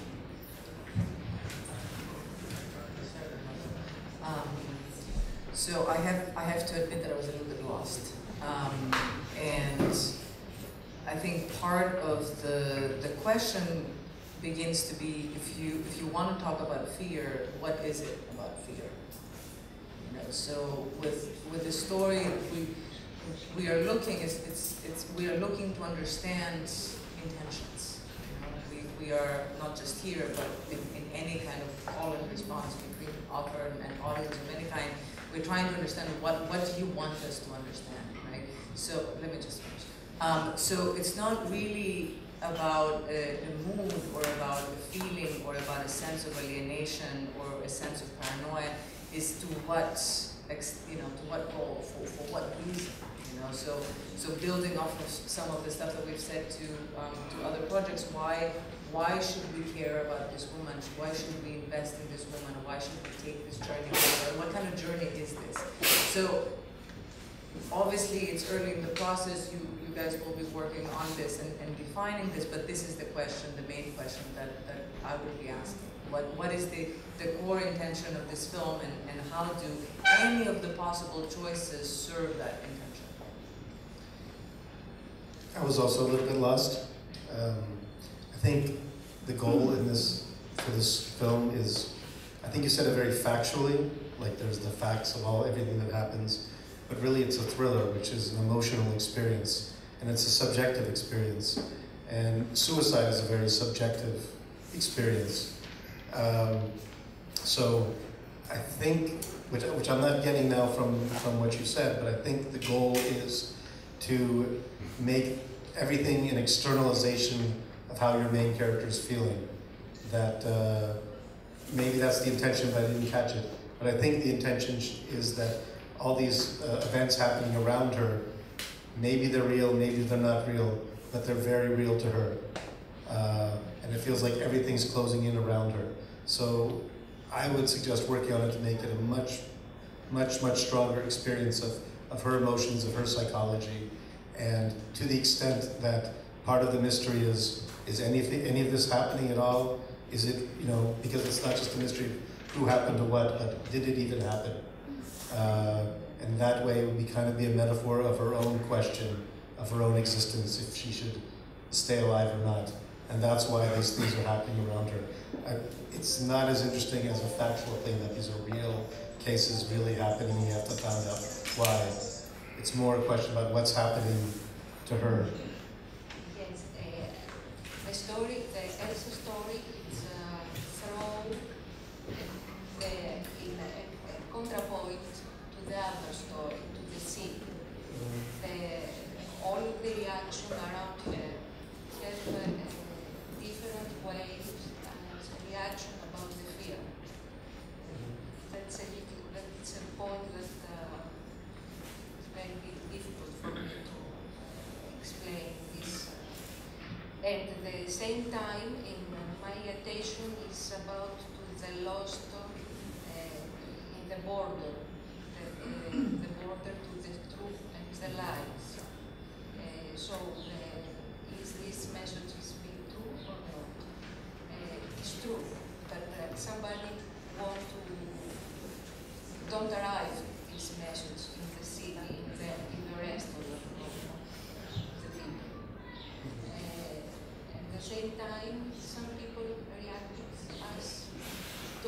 So So I have to admit that I was a little bit lost. And I think part of the question begins to be, if you want to talk about fear, what is it about fear? You know, so with the story, we are looking we are looking to understand intentions. You know, we are not just here, but in any kind of call and response between author and audience of any kind, we're trying to understand what do you want us to understand, right? So let me just finish. So it's not really about a mood or about a feeling or about a sense of alienation or a sense of paranoia. Is to what, you know, to what goal, for what reason, you know? So building off of some of the stuff that we've said to other projects, why should we care about this woman? Why should we invest in this woman? Why should we take this journey with her? What kind of journey is this? So obviously it's early in the process. You guys will be working on this and defining this, but this is the question, the main question that I would be asking. What is the core intention of this film, and how do any of the possible choices serve that intention? I was also a little bit lost. I think the goal for this film is, I think you said it very factually, like there's the facts of everything that happens, but really it's a thriller, which is an emotional experience, and it's a subjective experience. And suicide is a very subjective experience. So I think, which I'm not getting now from what you said, but I think the goal is to make everything an externalization of how your main character is feeling. That maybe that's the intention, but I didn't catch it. But I think the intention is that all these events happening around her, maybe they're real, maybe they're not real, but they're very real to her. And it feels like everything's closing in around her. So I would suggest working on it to make it a much stronger experience of her emotions, of her psychology. And to the extent that part of the mystery is any of this happening at all? Is it, you know, because it's not just a mystery of who happened to what, but did it even happen? And that way it would be kind of be a metaphor of her own question, of her own existence, if she should stay alive or not. And that's why these things are happening around her. It's not as interesting as a factual thing that these are real cases really happening, you have to find out why. It's more a question about what's happening to her. Yes, the story, the Elsa story, is thrown in a contrapoint to the other story, to the sea. All the reaction around her have different ways as a reaction about the fear. That's a point that is very difficult for me to explain this. And at the same time, my attention is about the lost in the border, the border to the truth and the lies. So is this message being true or not? It's true, but somebody don't arrive this message in the city, in the rest of the people. At the same time, some people react as they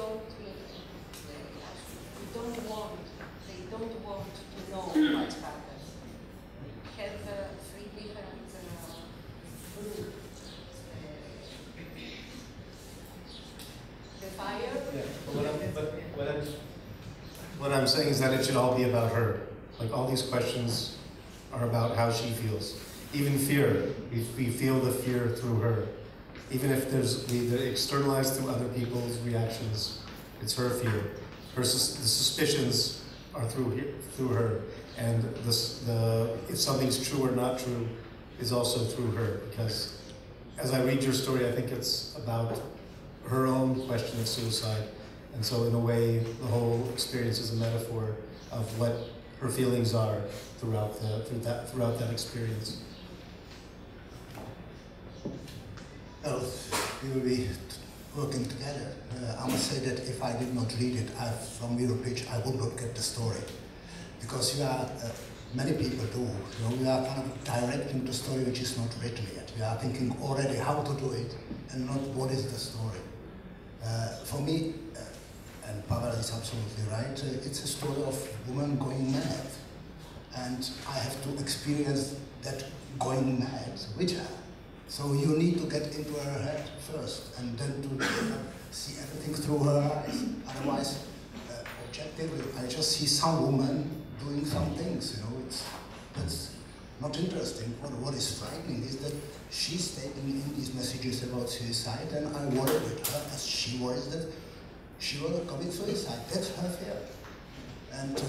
don't want to know what's happened. Have three different groups. The fire. Yeah, what I'm saying is that it should all be about her. Like all these questions are about how she feels. Even fear, we feel the fear through her. Even if they're externalized through other people's reactions, it's her fear. The suspicions are through her, and if something's true or not true is also through her. Because as I read your story, I think it's about her own question of suicide, and so in a way, the whole experience is a metaphor of what her feelings are throughout that experience. Well, we will be working together. I must say that if I did not read it from your pitch, I would not get the story. because you are, many people do, we are kind of directing the story which is not written yet. We are thinking already how to do it and not what is the story. For me, and Pavel is absolutely right, it's a story of woman going mad. And I have to experience that going mad with her. So you need to get into her head first and then to see everything through her eyes. Otherwise, objectively, I just see some woman doing some things, that's not interesting. What is frightening is that she's taking in these messages about suicide, and I worry with her as she worries that she will commit suicide. That's her fear. And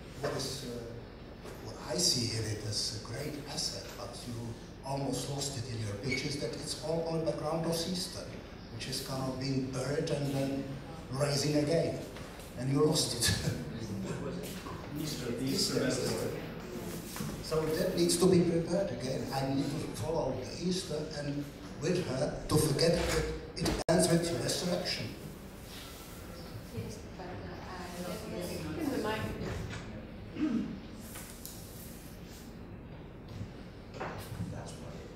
what I see in it as a great asset, but you almost lost it in your pitch, is that it's all on the background of sister, which is kind of being buried and then rising again. And you lost it. Easter. So that needs to be prepared again. I need to follow the Easter and with her to forget that it ends with resurrection. Yes, but the mic. That's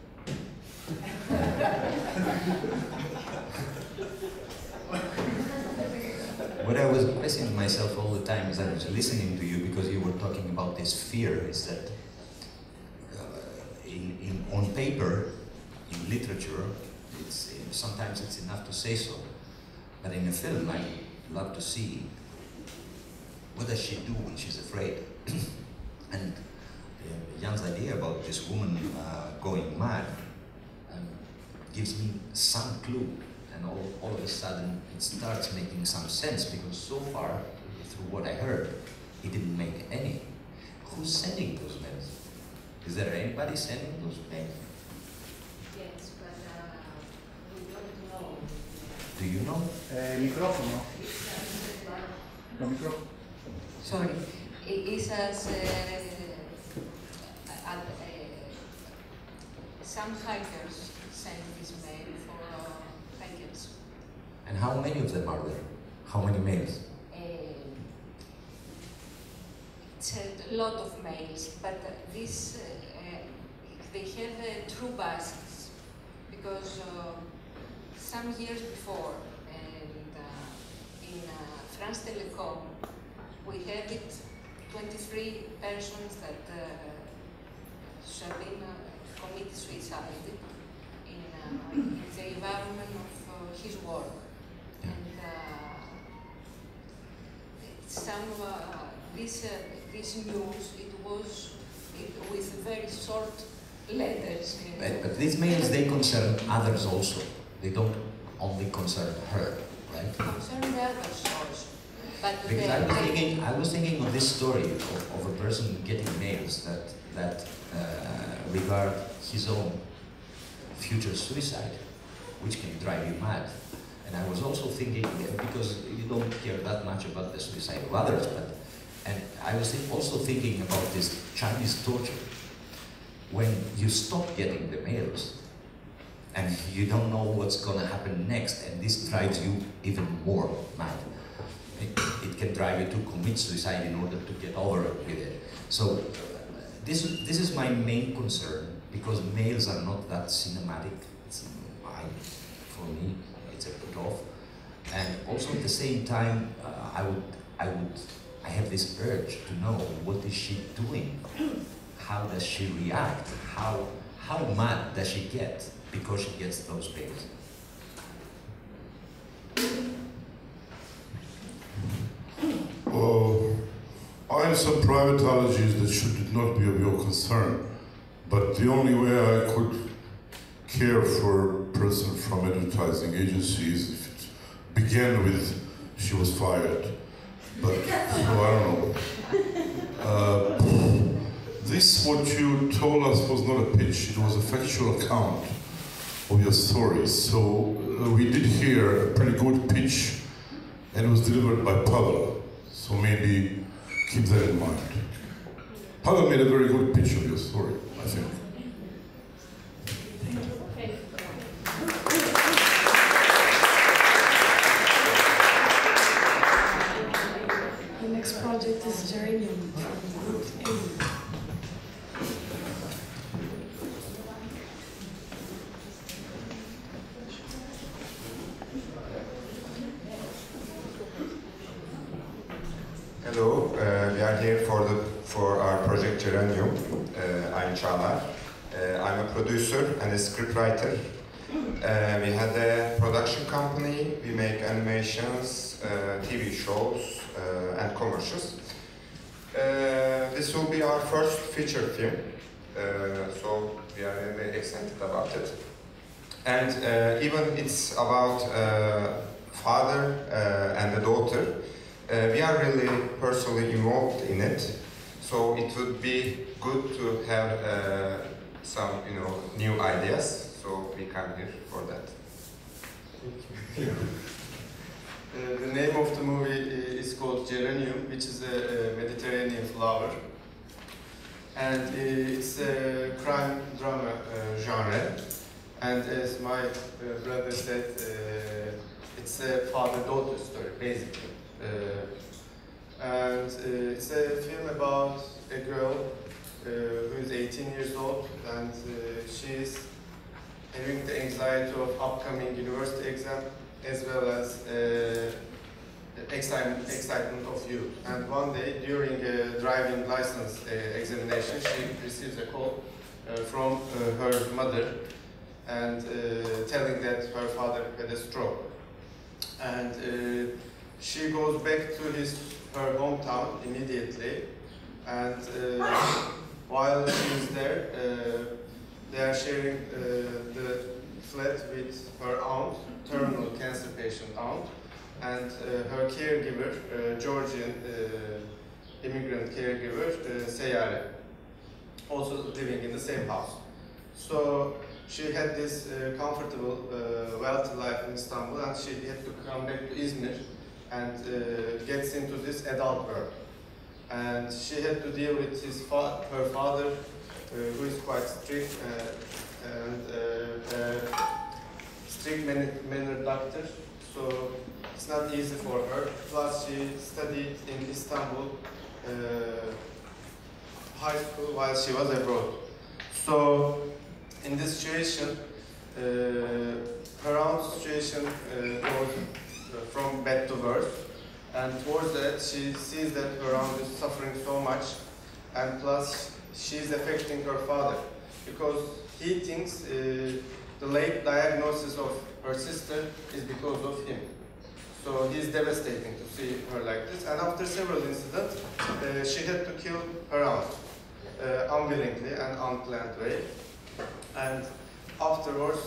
What I was questioning myself all the time as I was listening to you, because you were talking about this fear, is that on paper, in literature, sometimes it's enough to say so, but in a film, I love to see what does she do when she's afraid. And Jan's idea about this woman going mad gives me some clue. And all of a sudden, it starts making some sense, because so far, through what I heard, it didn't make any. Who's sending those mails? Is there anybody sending those mails? Yes, but we don't know. Do you know? Micrófono. No micrófono. Sorry, it says some hikers send this mail for hikers. And how many of them are there? How many mails? It's a lot of mails, but this they have true bases, because some years before, and in France Telecom, we had 23 persons that Sabine committed suicide in the environment of his work. And this news, it was with very short letters. But these mails, they concern others also. They don't only concern her, right? Concern the others also. But because I was thinking of this story of a person getting mails that regard his own future suicide, which can drive you mad. And I was also thinking, because you don't care that much about the suicide of others, and I was also thinking about this Chinese torture. When you stop getting the mails, and you don't know what's going to happen next, and this drives you even more mad. It can drive you to commit suicide in order to get over with it. So this is my main concern, because mails are not that cinematic. For me, it's a put off. And also at the same time, I have this urge to know, what is she doing? How does she react? How mad does she get because she gets those mails? I have some private allergies that should not be of your concern, but the only way I could care for a person from advertising agencies if it began with she was fired. But so I don't know. This, what you told us, was not a pitch, it was a factual account of your story. So we did hear a pretty good pitch, and it was delivered by Pavel. So maybe keep that in mind. Pavel made a very good pitch of your story, I think. The next project is Geranium from do. We are here for our project Geranium. I'm Çağlar. I'm a producer and a scriptwriter. We had a production company. We make animations, TV shows, and commercials. This will be our first feature film, so we are very excited about it. And even it's about father and a daughter. We are really personally involved in it, so it would be good to have some, new ideas. So we come here for that. Thank you. The name of the movie is called Geranium, which is a Mediterranean flower, and it's a crime drama genre. And as my brother said, it's a father-daughter story, basically. And it's a film about a girl who is 18 years old, and she's having the anxiety of upcoming university exam, as well as excitement of youth. And one day, during a driving license examination, she receives a call from her mother, and telling that her father had a stroke. And she goes back to her hometown immediately, and while she is there, they are sharing the flat with her aunt, terminal cancer patient aunt, and her caregiver, Georgian immigrant caregiver, Seyare, also living in the same house. So she had this comfortable, wealthy life in Istanbul, and she had to come back to Izmir and gets into this adult world. And she had to deal with her father, who is quite strict and strict-mannered doctor. So it's not easy for her. Plus, she studied in Istanbul high school while she was abroad. So in this situation, her own situation goes from bad to worse, and towards that she sees that her aunt is suffering so much, and plus she's affecting her father, because he thinks the late diagnosis of her sister is because of him. So he's devastating to see her like this, and after several incidents, she had to kill her aunt, unwillingly and unplanned way. And afterwards,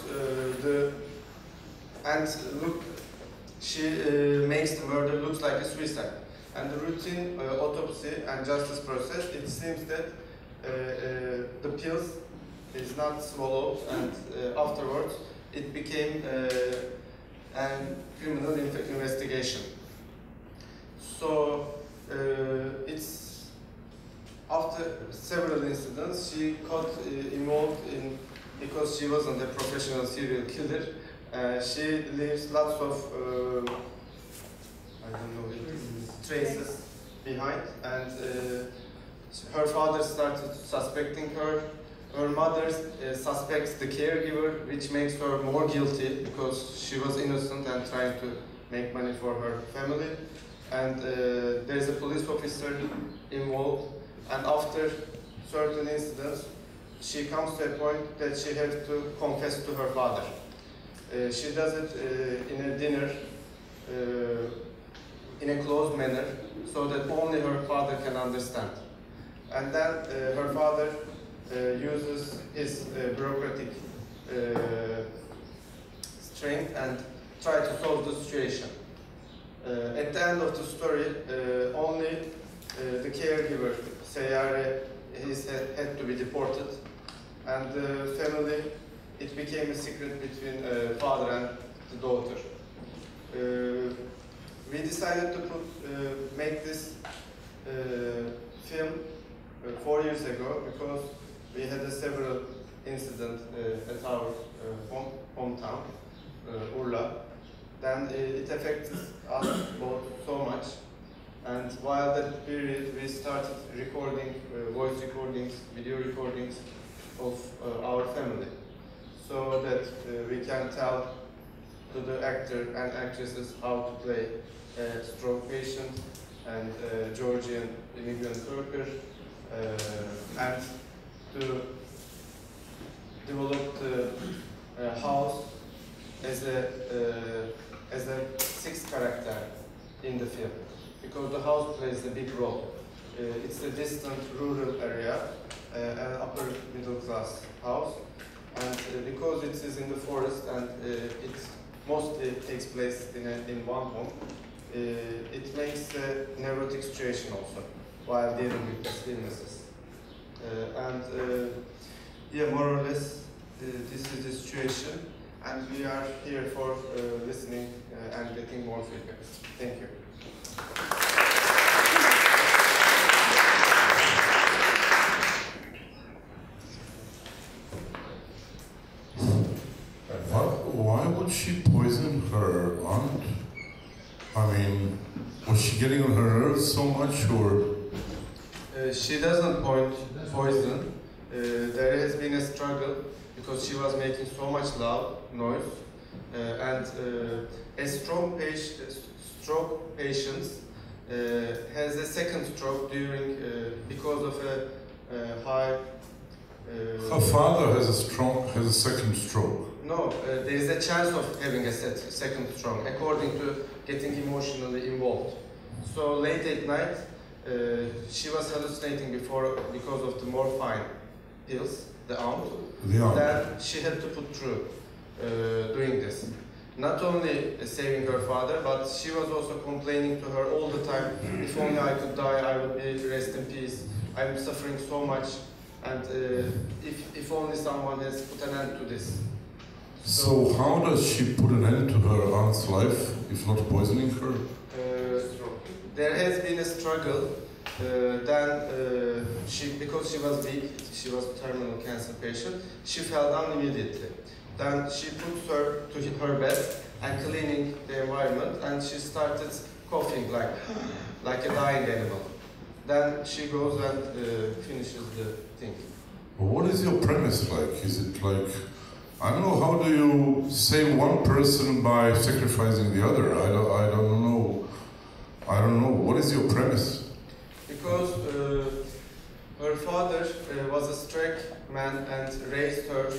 she makes the murder looks like a suicide. And the routine autopsy and justice process, it seems that the pills is not swallowed, and afterwards it became a criminal investigation. So it's after several incidents, she got involved in, because she wasn't a professional serial killer, she leaves lots of traces behind, and her father started suspecting her. Her mother suspects the caregiver, which makes her more guilty because she was innocent and trying to make money for her family. And there's a police officer involved, and after certain incidents, she comes to a point that she has to confess to her father. She does it in a dinner, in a closed manner, so that only her father can understand. And then her father uses his bureaucratic strength and try to solve the situation. At the end of the story, only the caregiver, Seyare, had to be deported, and the family, it became a secret between father and the daughter. We decided to make this film 4 years ago because we had several incidents at our hometown, Urla. Then it affected us both so much. And while that period, we started recording voice recordings, video recordings of our family, so that we can tell to the actor and actresses how to play a stroke patient and Georgian immigrant worker, and to develop the house as a sixth character in the film, because the house plays a big role. It's a distant rural area, an upper middle class house, and because it is in the forest and it mostly takes place in one home, it makes a neurotic situation also while dealing with these illnesses. Yeah, more or less this is the situation, and we are here for listening and getting more feedback. Thank you. Why would she poison her aunt? I mean, was she getting on her nerves so much, or? She doesn't poison. There has been a struggle because she was making so much loud noise, and a stroke patient has a second stroke during because of a high. Her father has a second stroke. No, there is a chance of having a second stroke, according to getting emotionally involved. So late at night, she was hallucinating because of the morphine pills, the aunt. Then she had to put through doing this. Not only saving her father, but she was also complaining to her all the time, if only I could die, I would be rest in peace. I'm suffering so much, and if only someone has put an end to this. So how does she put an end to her aunt's life, if not poisoning her? There has been a struggle. Then because she was weak, she was a terminal cancer patient, she fell down immediately. Then she put her to her bed and cleaning the environment, and she started coughing like a dying animal. Then she goes and finishes the thing. What is your premise like? Is it like, I don't know, how do you save one person by sacrificing the other? I don't know. I don't know. What is your premise? Because her father was a strict man and raised her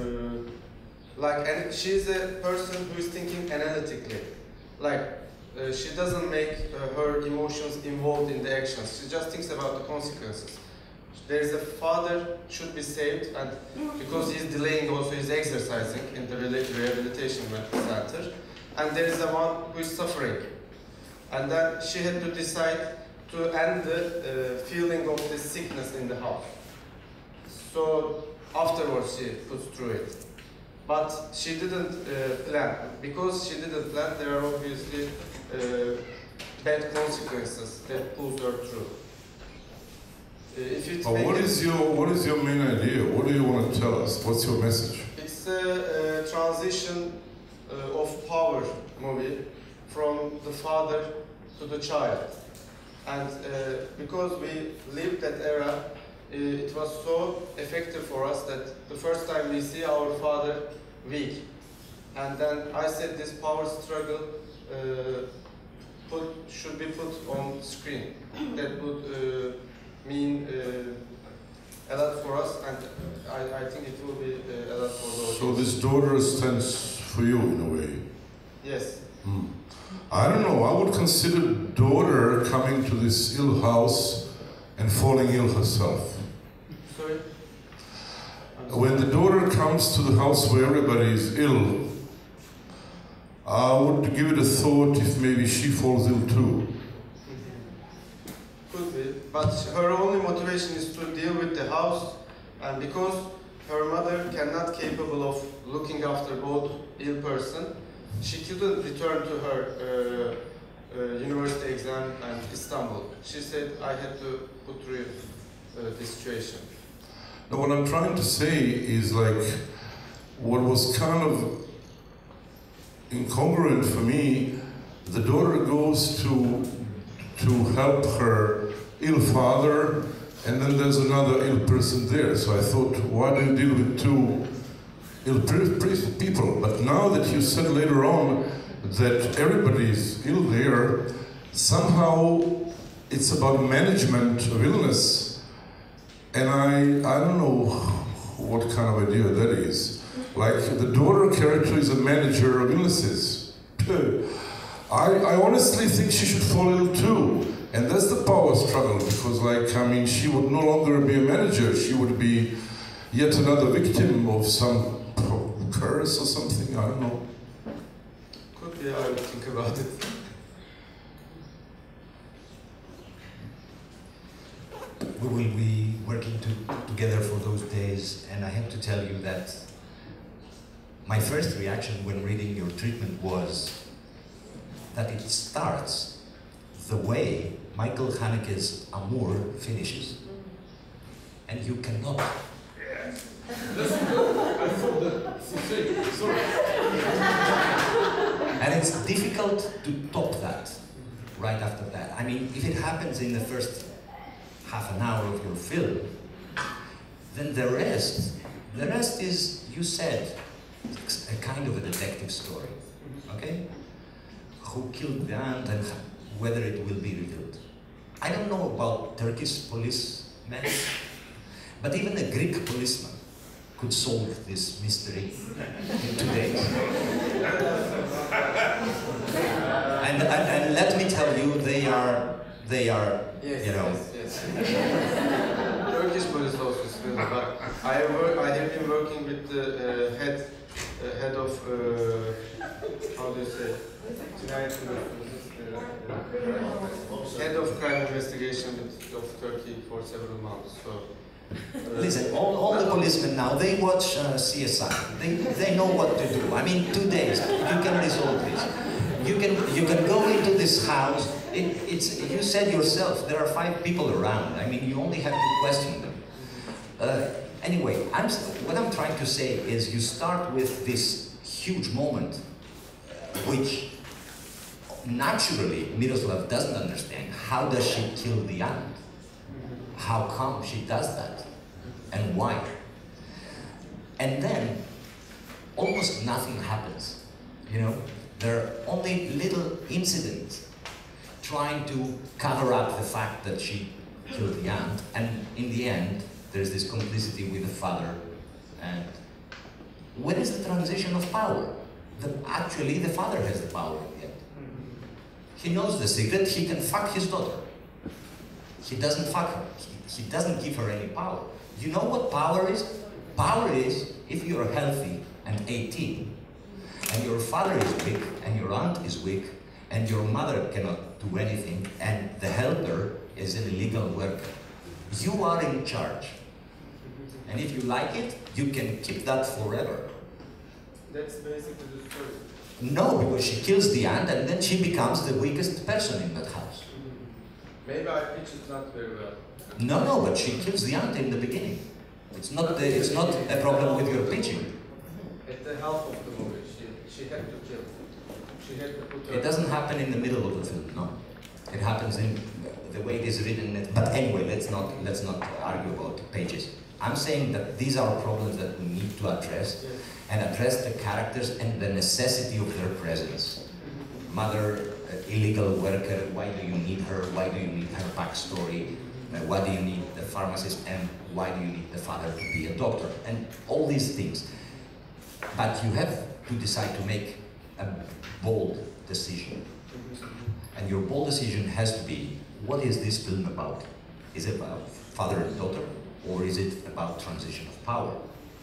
and she's a person who is thinking analytically. She doesn't make her emotions involved in the actions. She just thinks about the consequences. There is a father should be saved, and because he's delaying also his exercising in the rehabilitation center, and there is the one who is suffering. And then she had to decide to end the feeling of the sickness in the house. So afterwards she puts through it. But she didn't plan. Because she didn't plan, there are obviously bad consequences that pulls her through. What is your main idea? What do you want to tell us? What's your message? It's a transition of power movie from the father to the child. And because we lived that era, it was so effective for us that the first time we see our father weak. And then I said this power struggle should be put on screen. That would mean a lot for us, and I think it will be a lot for those. So this daughter stands for you in a way? Yes. I don't know, I would consider daughter coming to this ill house and falling ill herself. Sorry? When the daughter comes to the house where everybody is ill, I would give it a thought if maybe she falls ill too. Could be, but her only motivation is to deal with the house, and because her mother cannot capable of looking after both ill person, she couldn't return to her university exam in Istanbul. She said, I had to put through this situation. Now, what I'm trying to say is what was kind of incongruent for me, the daughter goes to help her ill father, and then there's another ill person there. So I thought, why do you deal with two ill people? But now that you said later on that everybody's ill there, somehow it's about management of illness. And I don't know what kind of idea that is. Like, the daughter character is a manager of illnesses. I honestly think she should fall ill too. And that's the power struggle, because, like, I mean, she would no longer be a manager. She would be yet another victim of some curse or something, I don't know. Could be, I would think about it. We will be working together for those days, and I have to tell you that my first reaction when reading your treatment was that it starts the way Michael Haneke's Amour finishes. And you cannot. Yes. And it's difficult to top that right after that. I mean, if it happens in the first half an hour of your film, then the rest is, you said, a kind of a detective story, okay? Who killed the aunt and whether it will be revealed. I don't know about Turkish policemen, but even a Greek policeman could solve this mystery in 2 days. And let me tell you, they are yes, you know. Yes. Turkish police officers, but I have been working with the head of how do you say? Head of crime investigation of Turkey for several months. So, listen, all the policemen now, they watch CSI. They know what to do. I mean, 2 days, you can resolve this. You can go into this house. You said yourself, there are 5 people around. I mean, you only have to question them. Anyway, what I'm trying to say is you start with this huge moment, which naturally Miroslav doesn't understand. How does she kill the aunt? How come she does that? And why? And then almost nothing happens. You know, there are only little incidents trying to cover up the fact that she killed the aunt, and in the end there's this complicity with the father. And when is the transition of power? Actually, the father has the power in the end. He knows the secret, he can fuck his daughter. He doesn't fuck her. He doesn't give her any power. You know what power is? Power is if you're healthy and 18, and your father is weak, and your aunt is weak, and your mother cannot do anything, and the helper is an illegal worker. You are in charge. And if you like it, you can keep that forever. That's basically the story. No, because she kills the aunt, and then she becomes the weakest person in that house. Maybe I pitched it not very well. No, but she kills the aunt in the beginning. It's not a problem with your pitching. At the half of the movie, she had to kill. She had to put her... It doesn't happen in the middle of the film, no. It happens in the way it is written. But anyway, let's not argue about pages. I'm saying that these are problems that we need to address, and address the characters and the necessity of their presence. Mother, illegal worker, why do you need her? Why do you need her backstory? Why do you need the pharmacist? And why do you need the father to be a doctor? And all these things. But you have to decide to make a bold decision. And your bold decision has to be, what is this film about? Is it about father and daughter? Or is it about transition of power?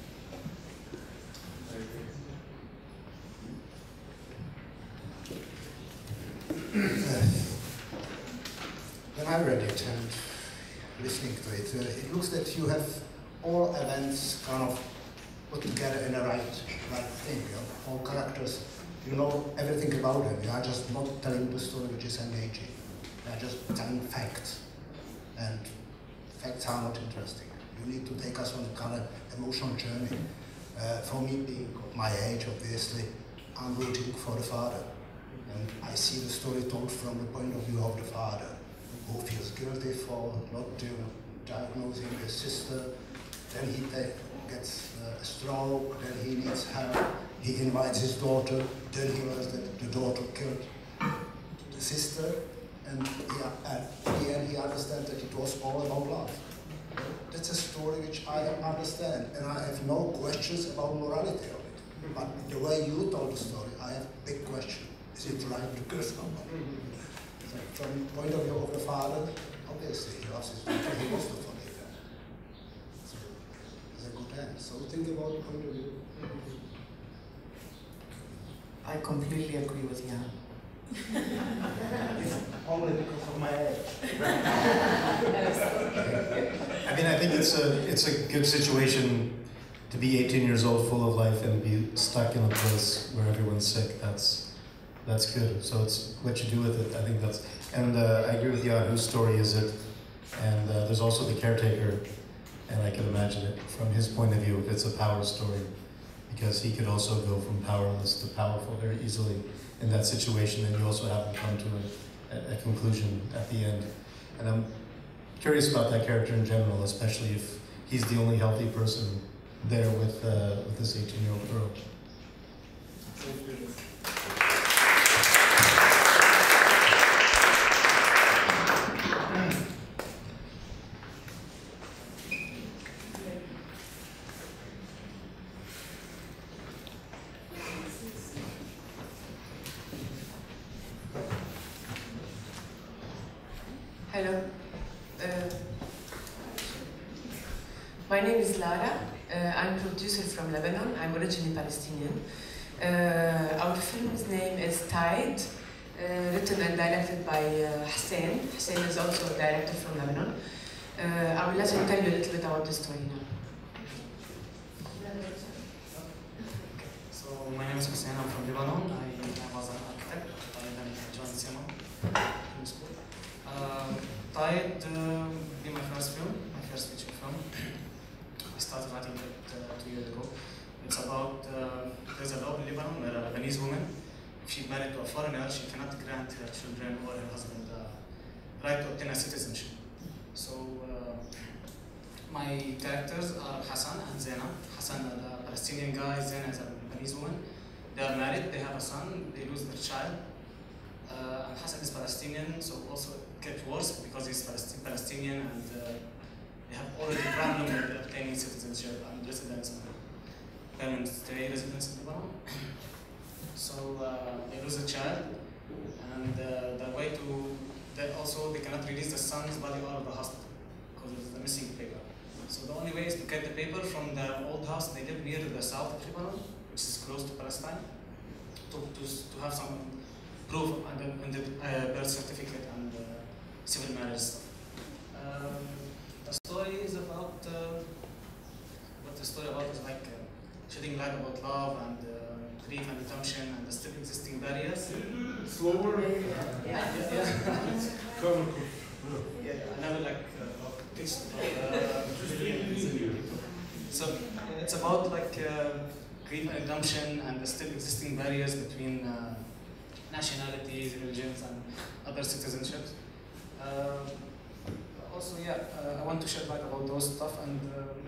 When I read it and listening to it, it looks that you have all events kind of put together in the right thing. You know? All characters, you know everything about them. You are just not telling the story which is engaging. You are just telling facts, and facts are not interesting. You need to take us on a kind of emotional journey. For me, being of my age, obviously, I'm rooting for the father. And I see the story told from the point of view of the father, who feels guilty for not diagnosing his sister. Then he gets a stroke, then he needs help. He invites his daughter, then he learns that the daughter killed the sister. And at the end he understands that it was all about love. That's a story which I understand, and I have no questions about morality of it. But the way you told the story, I have a big question. Is it right to kill someone? So from the point of view of the father, obviously he loves his daughter, he wants to forgive her. So it's a good end. So think about the point of view. I completely agree with Jan. Only because of my age. I mean, I think it's a good situation to be 18 years old, full of life, and be stuck in a place where everyone's sick. That's good. So it's what you do with it. I think that's, and I agree with Jan. Whose story is it? And there's also the caretaker, and I can imagine it from his point of view if it's a power story, because he could also go from powerless to powerful very easily in that situation, and you also have to come to a conclusion at the end. And I'm curious about that character in general, especially if he's the only healthy person there with this 18-year-old girl. Hello. My name is Lara. I'm a producer from Lebanon. I'm originally Palestinian. Our film's name is Tide, written and directed by Hussein. Hussein is also a director from Lebanon. I will let him tell you a little bit about the story now. So my name is Hussein. I'm from Lebanon. I was an architect. I then joined cinema in school. Tide being my first film, my first feature film. I started writing it 2 years ago. It's about, there's a law in Lebanon where a Lebanese woman, if she's married to a foreigner, she cannot grant her children or her husband the right to obtain a citizenship. So my characters are Hassan and Zena. Hassan is a Palestinian guy, Zena is a Lebanese woman. They are married, they have a son, they lose their child. And Hassan is Palestinian, so also it gets worse because he's Palestinian and they have already problem with obtaining citizenship and residence and permanent stay residence in Lebanon. So they lose a child, and the way to, they cannot release the son's body out of the hospital because of the missing paper. So the only way is to get the paper from the old house they live near the south of Lebanon, which is close to Palestine, to have some proof and the birth certificate and civil marriage stuff. The story is about, what the story about is like shedding light about love and grief and redemption and the still existing barriers. Slower? Yeah. Yeah, I never like this. So it's about like grief and redemption and the still existing barriers between nationalities, religions, and other citizenships. Also, yeah, I want to shed light about those stuff and.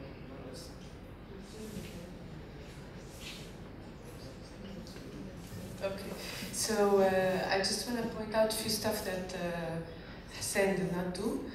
Okay, so I just want to point out a few stuff that Hussein did not do.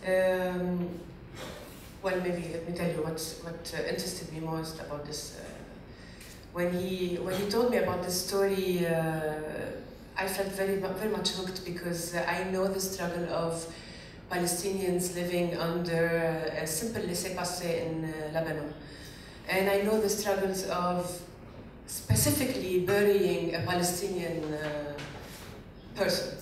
Well, maybe let me tell you what interested me most about this. When he told me about this story, I felt very much hooked because I know the struggle of Palestinians living under a simple laissez-passer in Lebanon. And I know the struggles of specifically burying a Palestinian person.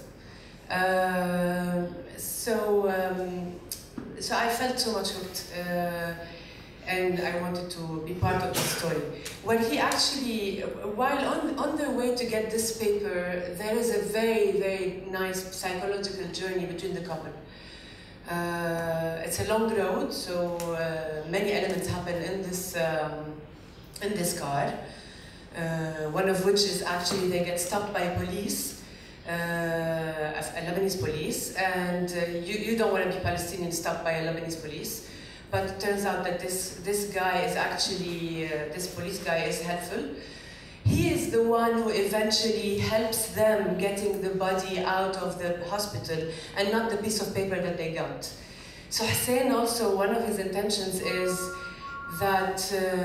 So I felt so much hooked, and I wanted to be part of the story. When he actually, while on their way to get this paper, there is a very, very nice psychological journey between the couple. It's a long road, so many elements happen in this car. One of which is actually they get stopped by police, a Lebanese police, and you don't want to be Palestinian stopped by a Lebanese police, but it turns out that this guy is actually, this police guy is helpful. he is the one who eventually helps them getting the body out of the hospital and not the piece of paper that they got. So Hussein also, one of his intentions is that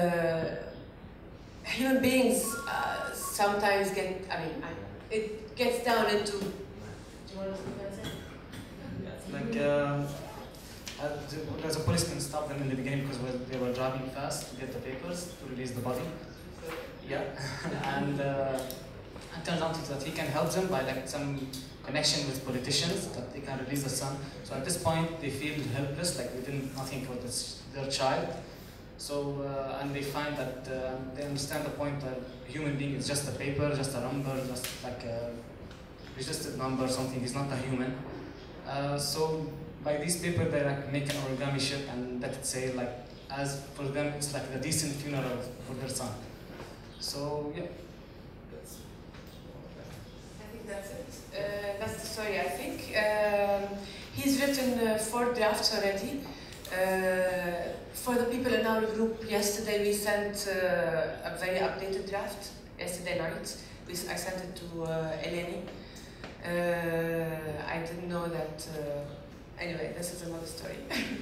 human beings sometimes get, it gets down into, do you want to say? Like, there's a policeman stopped them in the beginning because they were driving fast to get the papers to release the body. Yeah, and it turns out that he can help them by like some connection with politicians that they can release the son. So at this point they feel helpless, like they did nothing for their child. So and they find that they understand the point that a human being is just a paper, just a number, just like a registered number, something. He's not a human. So by this paper they like make an origami ship and that it say like, as for them it's like a decent funeral for their son. So yeah. I think that's it. That's the story, I think. He's written 4 drafts already. For the people in our group, yesterday we sent a very updated draft, yesterday night. I sent it to Eleni. I didn't know that, anyway, this is another story.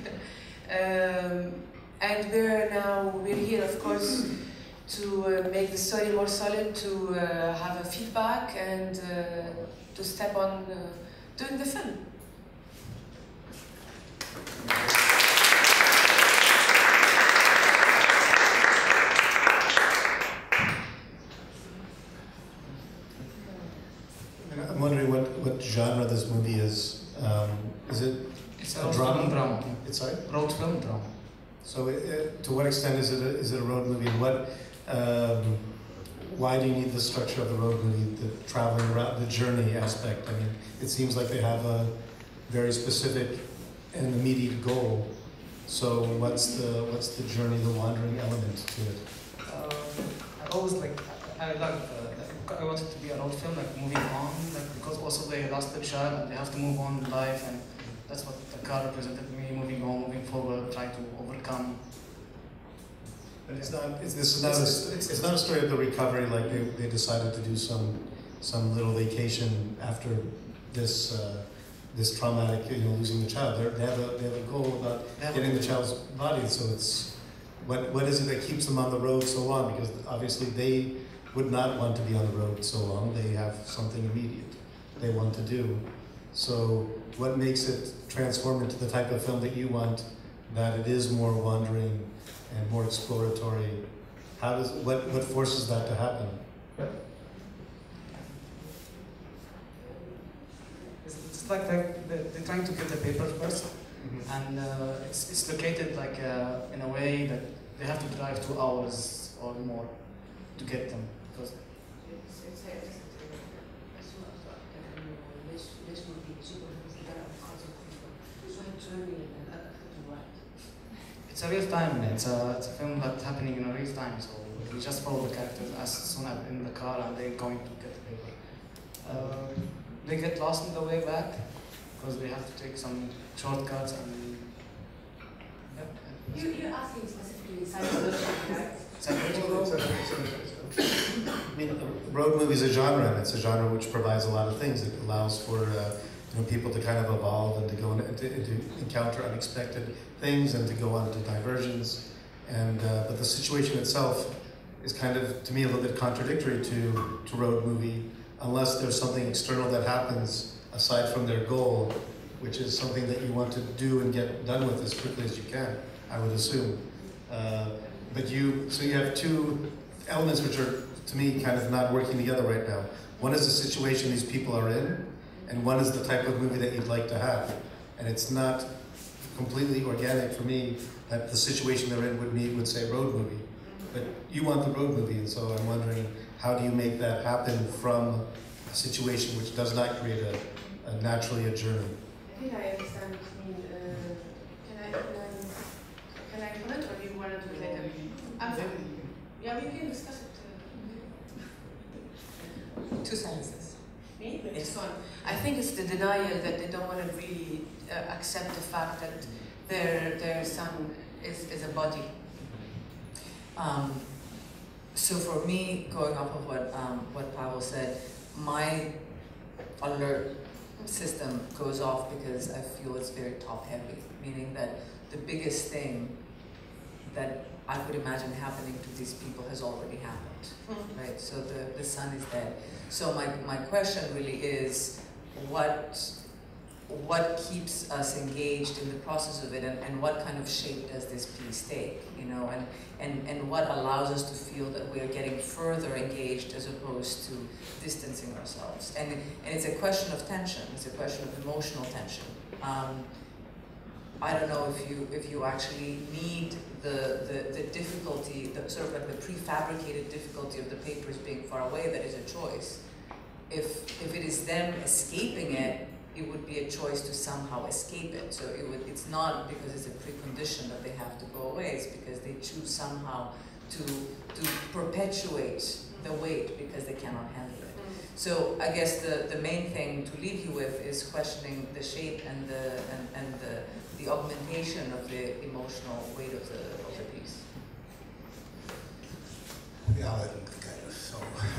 And we're here, of course, to make the story more solid, to have a feedback, and to step on doing the film. I'm wondering what genre this movie is. Is it It's a a drama? drama. It's sorry? Road film drama. So to what extent is it a road movie? And what, why do you need the structure of the road movie, the traveling around, the journey aspect? I mean, it seems like they have a very specific and immediate goal. So what's the journey, the wandering element to it? I always I wanted to be a road film, like moving on, like, because also they lost their child and they have to move on in life, and that's what the car represented me, moving on, moving forward, trying to overcome. But it's not a story of the recovery, like they decided to do some little vacation after this this traumatic, losing the child. They have a goal about getting the child's body. So it's what is it that keeps them on the road so long? Because obviously they would not want to be on the road so long. They have something immediate they want to do. So what makes it transform into the type of film that you want, that it is more wandering and more exploratory? What forces that to happen? It's like they're trying to get the paper first, and it's located like in a way that they have to drive 2 hours or more to get them. Because it's a real time. It's a film that's happening in a real time. So we just follow the characters as soon as in the car, and they're going to get the paper. They get lost on the way back because they have to take some shortcuts and. You're asking specifically psychological, right? I mean, road movie is a genre, and it's a genre which provides a lot of things. It allows for people to kind of evolve and to go into encounter unexpected things and to go on to diversions. And but the situation itself is kind of, to me, a little bit contradictory to road movie, unless there's something external that happens aside from their goal, which is something that you want to do and get done with as quickly as you can, I would assume. So you have 2 elements which are, to me, kind of not working together right now. One is the situation these people are in, and one is the type of movie that you'd like to have. And it's not completely organic for me that the situation they're in would say road movie. But you want the road movie, and so I'm wondering, how do you make that happen from a situation which does not create naturally a journey? I think I understand what you mean. Can I comment, or do you want to do it later? Yeah, we can discuss it. 2 sentences. Me? Yes. I think it's the denial that they don't want to really accept the fact that their son is a body. So for me, going off of what Pavel said, my alert system goes off because I feel it's very top-heavy, meaning that the biggest thing that I could imagine happening to these people has already happened, right? So the son is dead. So my question really is, what keeps us engaged in the process of it, and what kind of shape does this piece take, you know, and what allows us to feel that we are getting further engaged as opposed to distancing ourselves. And it's a question of tension, it's a question of emotional tension. I don't know if you actually need the difficulty, the sort of like the prefabricated difficulty of the papers being far away, that is a choice. If it is them escaping it, it would be a choice to somehow escape it. So it's not because it's a precondition that they have to go away, it's because they choose somehow to perpetuate the weight because they cannot handle it. So I guess the main thing to leave you with is questioning the shape and the augmentation of the emotional weight of the piece. Yeah, so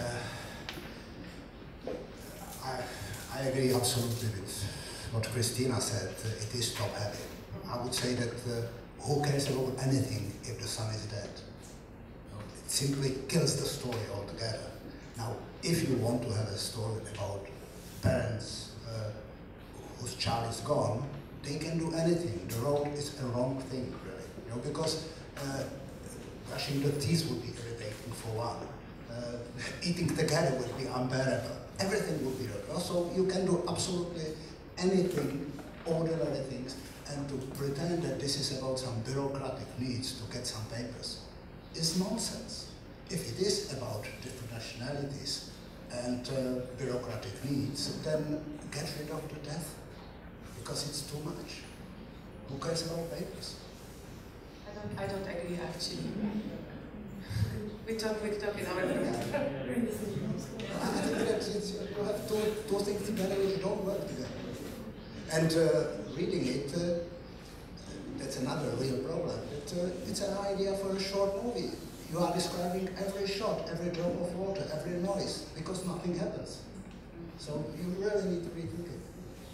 I agree absolutely with what Christina said. It is top-heavy. I would say that who cares about anything if the son is dead? It simply kills the story altogether. Now, if you want to have a story about parents whose child is gone, they can do anything. The road is a wrong thing, really. You know, because brushing the teeth would be irritating for one. Eating together would be unbearable. Everything would be wrong. So you can do absolutely anything, ordinary things, and to pretend that this is about some bureaucratic needs to get some papers is nonsense. If it is about different nationalities and bureaucratic needs, then get rid of the death, because it's too much. Who cares about papers? I don't agree, actually. We talk in our group. I think that you have two things together which don't work together. And reading it, that's another real problem. It's an idea for a short movie. You are describing every shot, every drop of water, every noise, because nothing happens. So you really need to rethink it.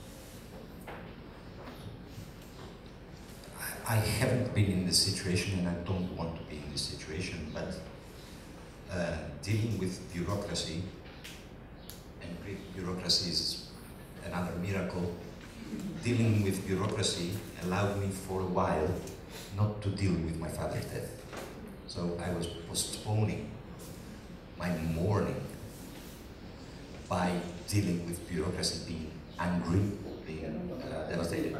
I haven't been in this situation, and I don't want to be in this situation, but dealing with bureaucracy, and Greek bureaucracy is another miracle, dealing with bureaucracy allowed me for a while not to deal with my father's death. So I was postponing my mourning by dealing with bureaucracy, being angry, being devastated.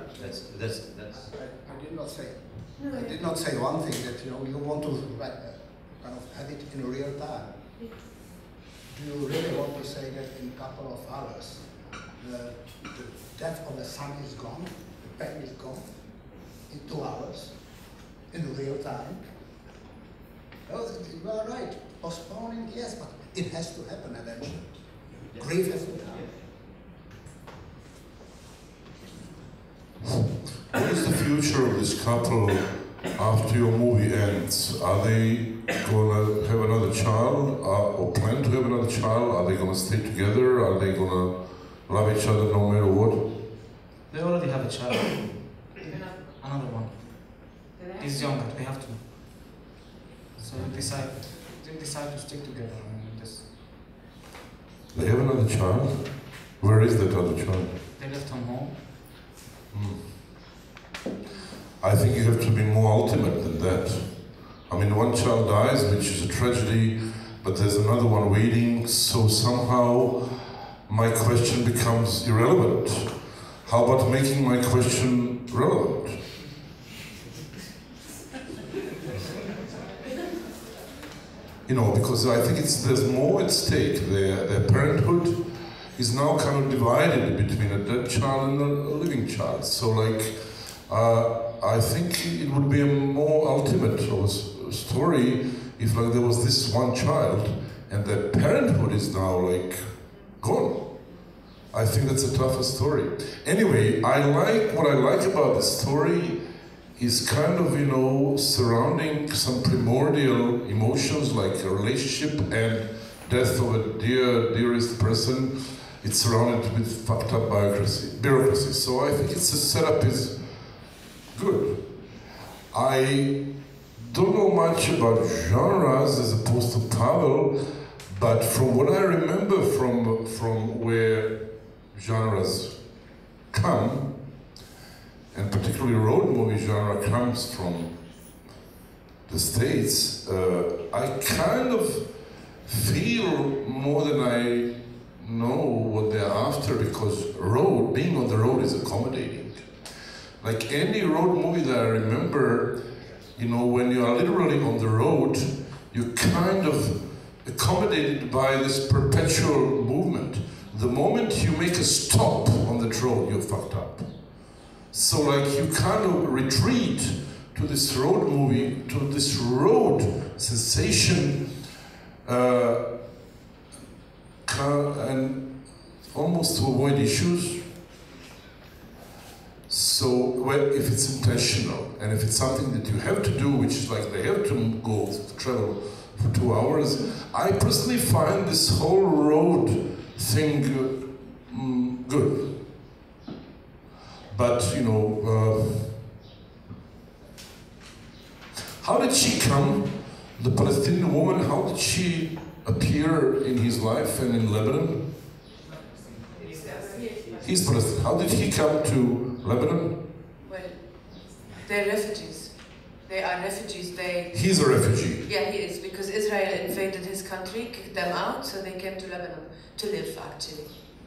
I did not say one thing, that you want to kind of have it in real time. Do you really want to say that in a couple of hours the death of the son is gone, the pain is gone, in 2 hours, in real time? Oh, you are right. Postponing, yes, but it has to happen eventually. Grief has to happen. What is the future of this couple after your movie ends? Are they gonna have another child, or plan to have another child? Are they gonna stay together? Are they gonna love each other no matter what? They already have a child. Another one. He's younger, they have to. So they decide to stick together in this. They have another child? Where is that other child? They left home. I think you have to be more ultimate than that. I mean, one child dies, which is a tragedy, but there's another one waiting, so somehow my question becomes irrelevant. How about making my question relevant? You know, because I think there's more at stake. Their parenthood is now kind of divided between a dead child and a living child. So, like, I think it would be a more ultimate story if, like, there was this one child and their parenthood is now, like, gone. I think that's a tougher story. Anyway, what I like about the story is kind of, you know, surrounding some primordial emotions like a relationship and death of a dearest person. It's surrounded with fucked up bureaucracy. So I think the setup is good. I don't know much about genres as opposed to Pavel, but from what I remember from where genres come, and particularly road movie genre comes from the States, I kind of feel more than I know what they're after, because being on the road is accommodating. Like any road movie that I remember, you know, when you are literally on the road, you're kind of accommodated by this perpetual movement. The moment you make a stop on the road, you're fucked up. So like you kind of retreat to this road movie, to this road sensation, and almost to avoid issues. So well, if it's intentional, and if it's something that you have to do, which is like they have to travel for 2 hours, I personally find this whole road thing good. But, you know, how did she come, the Palestinian woman, how did she appear in his life and in Lebanon? He's Palestinian. How did he come to Lebanon? Well, they're refugees. They are refugees. He's a refugee. Yeah, he is, because Israel invaded his country, kicked them out, so they came to Lebanon to live, actually.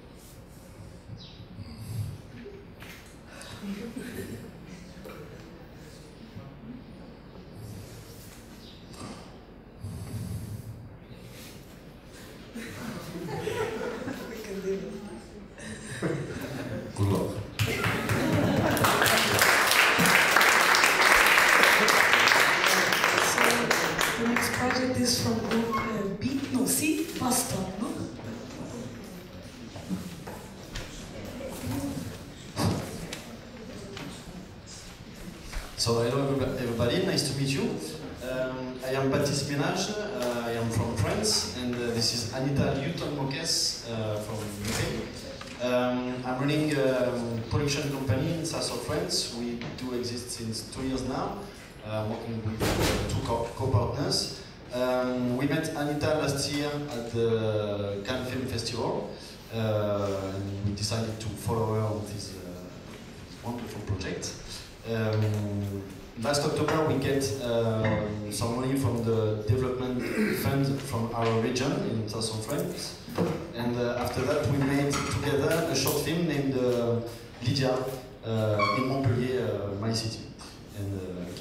Good luck. So the next project is from group Beat, no, see, Bus Stop, no? So hello everybody, nice to meet you. I am Baptiste Ménage, I am from France, and this is Anita Newton-Mokes from UK. I'm running a production company in south of France. We do exist since 2 years now, working with two co-partners. We met Anita last year at the Cannes Film Festival, and we decided to follow her on this wonderful project. Last October we get some money from the development fund from our region in south of France, and after that we made together a short film named Lydia in Montpellier, my city. And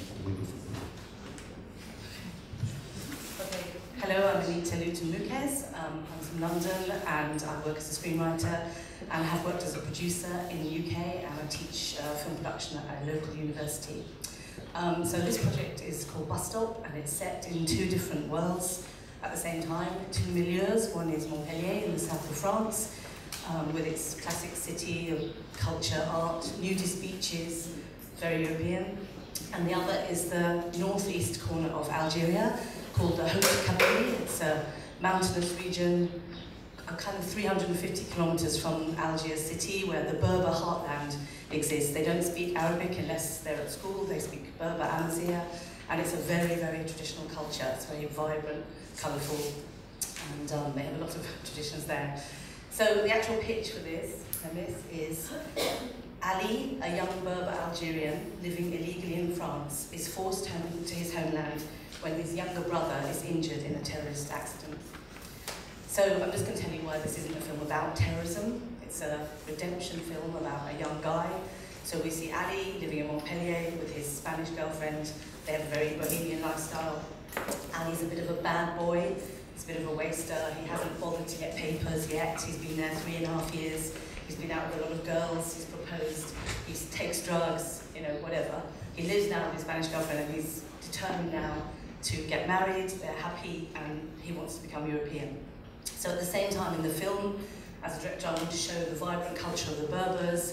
Hello, I'm Anita Newton-Mokes. I'm from London and I work as a screenwriter and have worked as a producer in the UK, and I teach film production at a local university. So this project is called Bus Stop, and it's set in 2 different worlds at the same time, 2 milieus. One is Montpellier in the south of France, with its classic city of culture, art, nudist beaches, very European. And the other is the northeast corner of Algeria, called the Haute Kabylie. It's a mountainous region, kind of 350 kilometers from Algiers city, where the Berber heartland exists. They don't speak Arabic unless they're at school. They speak Berber Amazigh, and it's a very, very traditional culture. It's very vibrant, colourful, and they have a lot of traditions there. So the actual pitch for this premise is Ali, a young Berber Algerian living illegally in France, is forced home to his homeland when his younger brother is injured in a terrorist accident. So I'm just going to tell you why this isn't a film about terrorism. It's a redemption film about a young guy. So we see Ali living in Montpellier with his Spanish girlfriend. They have a very bohemian lifestyle. Ali's a bit of a bad boy. He's a bit of a waster. He hasn't bothered to get papers yet. He's been there 3.5 years. He's been out with a lot of girls. He's proposed. He takes drugs, you know, whatever. He lives now with his Spanish girlfriend, and he's determined now to get married. They're happy, and he wants to become European. So at the same time in the film, as a director, I want to show the vibrant culture of the Berbers,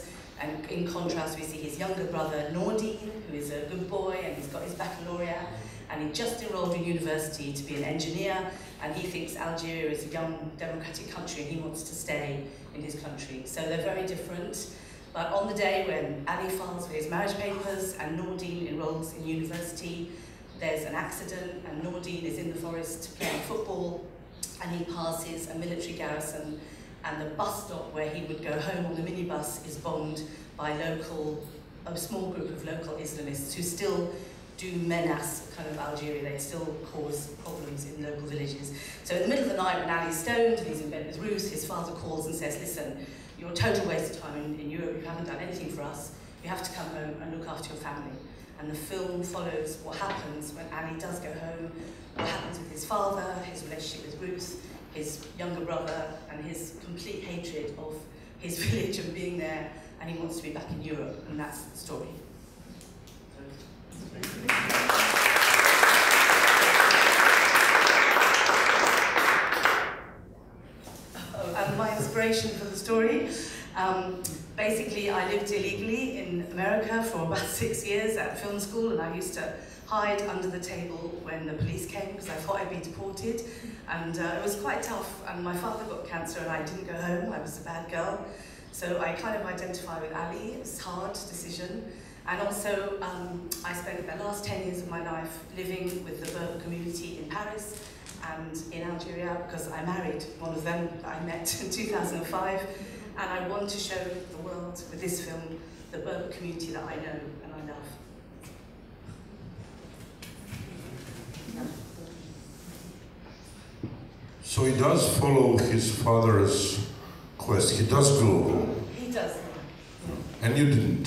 And in contrast, we see his younger brother, Nordine, who is a good boy, and he's got his baccalaureate, and he just enrolled in university to be an engineer, and he thinks Algeria is a young democratic country and he wants to stay in his country. So they're very different. But on the day when Ali files for his marriage papers and Nordine enrolls in university, there's an accident and Nordine is in the forest playing football, and he passes a military garrison, and the bus stop where he would go home on the minibus is bombed by a small group of local Islamists who still do menace kind of Algeria. They still cause problems in local villages. So in the middle of the night when Ali's stoned and he's in bed with Ruth, his father calls and says, listen, you're a total waste of time in Europe, you haven't done anything for us, you have to come home and look after your family. And the film follows what happens when Ali does go home, what happens with his father, his relationship with Ruth, his younger brother, and his complete hatred of his village and being there, and he wants to be back in Europe, and that's the story. And my inspiration for the story, basically I lived illegally in America for about 6 years at film school, and I used to hide under the table when the police came because I thought I'd be deported, and it was quite tough, and my father got cancer and I didn't go home, I was a bad girl, so I kind of identify with Ali. It's a hard decision, and also I spent the last 10 years of my life living with the Berber community in Paris and in Algeria because I married one of them I met in 2005, and I want to show the world with this film the Berber community that I know and I love. So he does follow his father's quest. He does go home. He does. And you didn't.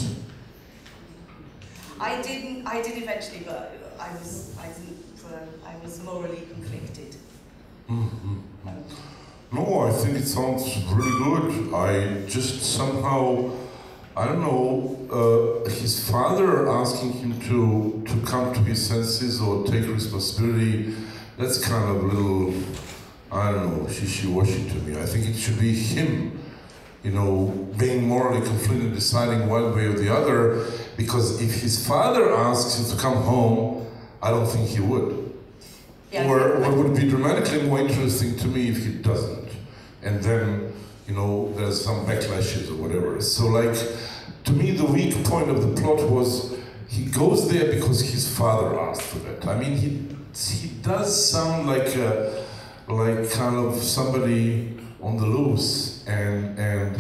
I did eventually, but I was morally conflicted. Mm-hmm. No, I think it sounds really good. I just somehow, I don't know, his father asking him to come to his senses or take responsibility, that's kind of a little, I don't know, wishy-washy to me. I think it should be him, you know, being morally conflicted, deciding one way or the other, because if his father asks him to come home, I don't think he would. Yeah, or what would be dramatically more interesting to me if he doesn't. And then, you know, there's some backlashes or whatever. So like, to me the weak point of the plot was he goes there because his father asked for that. I mean, he does sound like kind of somebody on the loose, and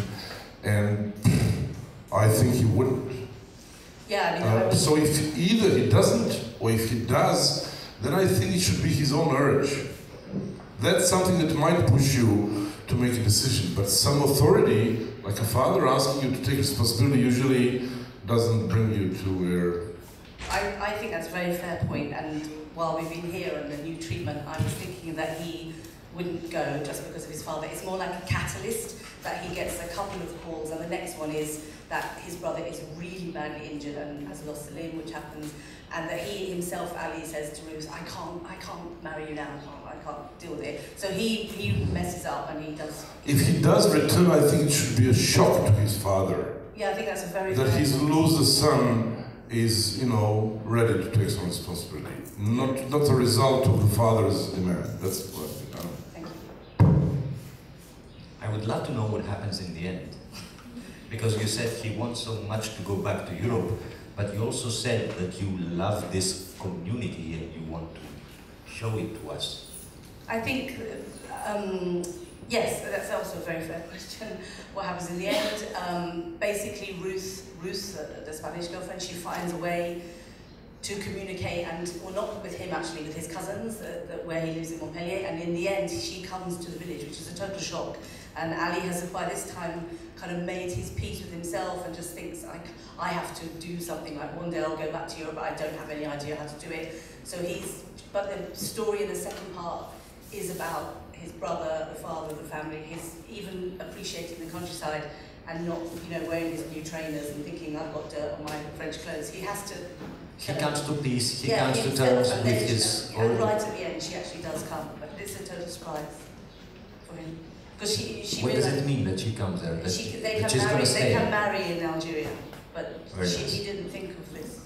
I think he wouldn't. Yeah, I mean, so if either he doesn't or if he does, then I think it should be his own urge. That's something that might push you to make a decision, but some authority, like a father asking you to take responsibility, usually doesn't bring you to where... I think that's a very fair point, and while we've been here on the new treatment, I was thinking that he wouldn't go just because of his father. It's more like a catalyst, that he gets a couple of calls, and the next one is that his brother is really badly injured and has lost a limb, which happens, and that he himself, Ali, says to Ruth, I can't marry you now, I can't deal with it. So he messes up and he does... If he does return, I think it should be a shock to his father. Yeah, I think that's a very... That his loser son is, you know, ready to take some responsibility. Not a result of the father's demand. That's what I think. Thank you. I would love to know what happens in the end. Because you said he wants so much to go back to Europe, but you also said that you love this community and you want to show it to us. I think, yes, that's also a very fair question. What happens in the end? Basically, Ruth, the Spanish girlfriend, she finds a way to communicate, and, well, not with him actually, with his cousins, where he lives in Montpellier, and in the end, she comes to the village, which is a total shock. And Ali has, by this time, kind of made his peace with himself and just thinks, like, I have to do something, like one day I'll go back to Europe, but I don't have any idea how to do it. So but the story in the second part is about his brother, the father of the family, his even appreciating the countryside and not, you know, wearing his new trainers and thinking, I've got dirt on my French clothes. He has to... He comes to peace, he comes to terms with his... And right at the end, she actually does come, but it's a total surprise for him. Because she What does it mean that she comes there? That They she's going to stay? can marry in Algeria, but Very nice. he didn't think of this.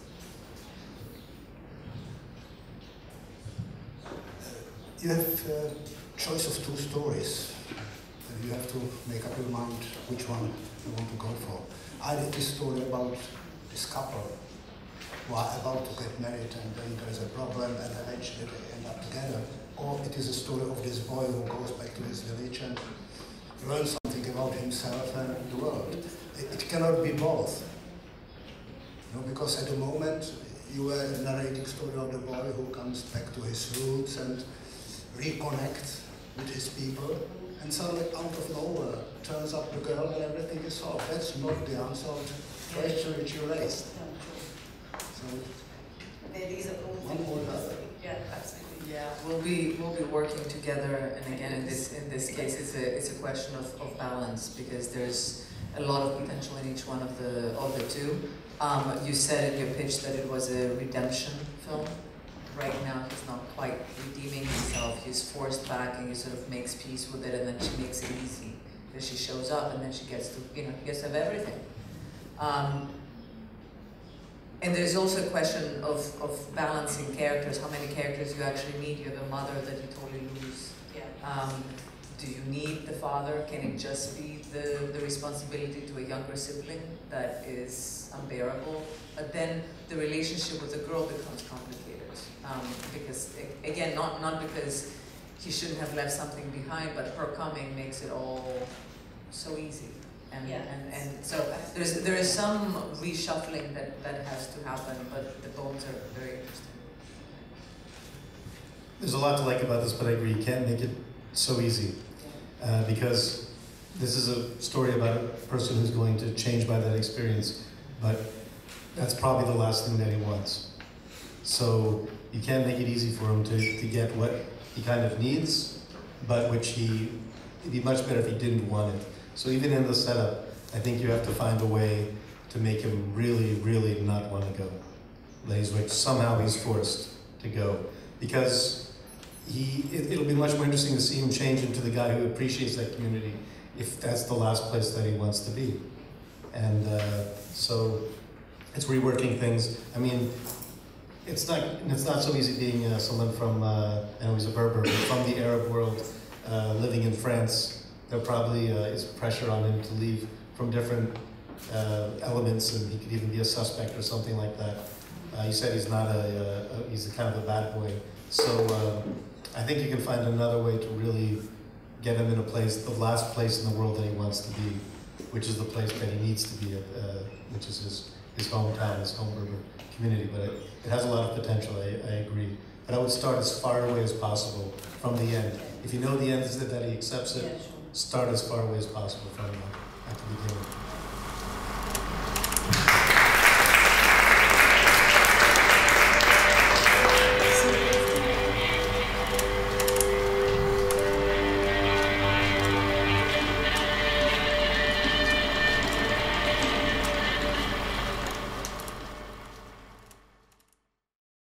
You have a choice of two stories. You have to make up your mind which one you want to go for. Either it is a story about this couple who are about to get married and then there's a problem and eventually they end up together. Or it is a story of this boy who goes back to his village and learns something about himself and the world. It cannot be both. You know, because at the moment you were narrating the story of the boy who comes back to his roots and reconnect with his people, and suddenly out of nowhere turns up the girl and everything is solved. That's not the unssolved question which you raised. So, one or the other. Yeah, absolutely. Yeah, we'll be working together, and again, in this case, it's a question of balance, because there's a lot of potential in each one of the two. You said in your pitch that it was a redemption film. Right now, he's not quite redeeming himself. He's forced back, and he sort of makes peace with it, and then she makes it easy because she shows up, and then she gets to gets to have everything. And there's also a question of balancing characters, how many characters you actually meet. You have a mother that you totally lose. Yeah. Do you need the father? Can it just be the responsibility to a younger sibling that is unbearable? But then the relationship with the girl becomes complicated. Because, again, not because he shouldn't have left something behind, but her coming makes it all so easy. And so there is some reshuffling that has to happen, but the bones are very interesting. There's a lot to like about this, but I agree, you can't make it so easy. Because this is a story about a person who's going to change by that experience, but that's probably the last thing that he wants. So you can't make it easy for him to get what he kind of needs, but which it'd be much better if he didn't want it. So even in the setup, I think you have to find a way to make him really, really not want to go. Which somehow he's forced to go. Because it'll be much more interesting to see him change into the guy who appreciates that community if that's the last place that he wants to be. And so it's reworking things. I mean, it's not so easy being someone from, I know he's a Berber, but from the Arab world, living in France. There probably is pressure on him to leave from different elements, and he could even be a suspect or something like that. You said he's not he's a kind of a bad boy. So I think you can find another way to really get him in a place, the last place in the world that he wants to be, which is the place that he needs to be, which is his hometown, his home Berber community. But it has a lot of potential, I agree. But I would start as far away as possible from the end. If you know the end is that he accepts it, start as far away as possible from at the beginning.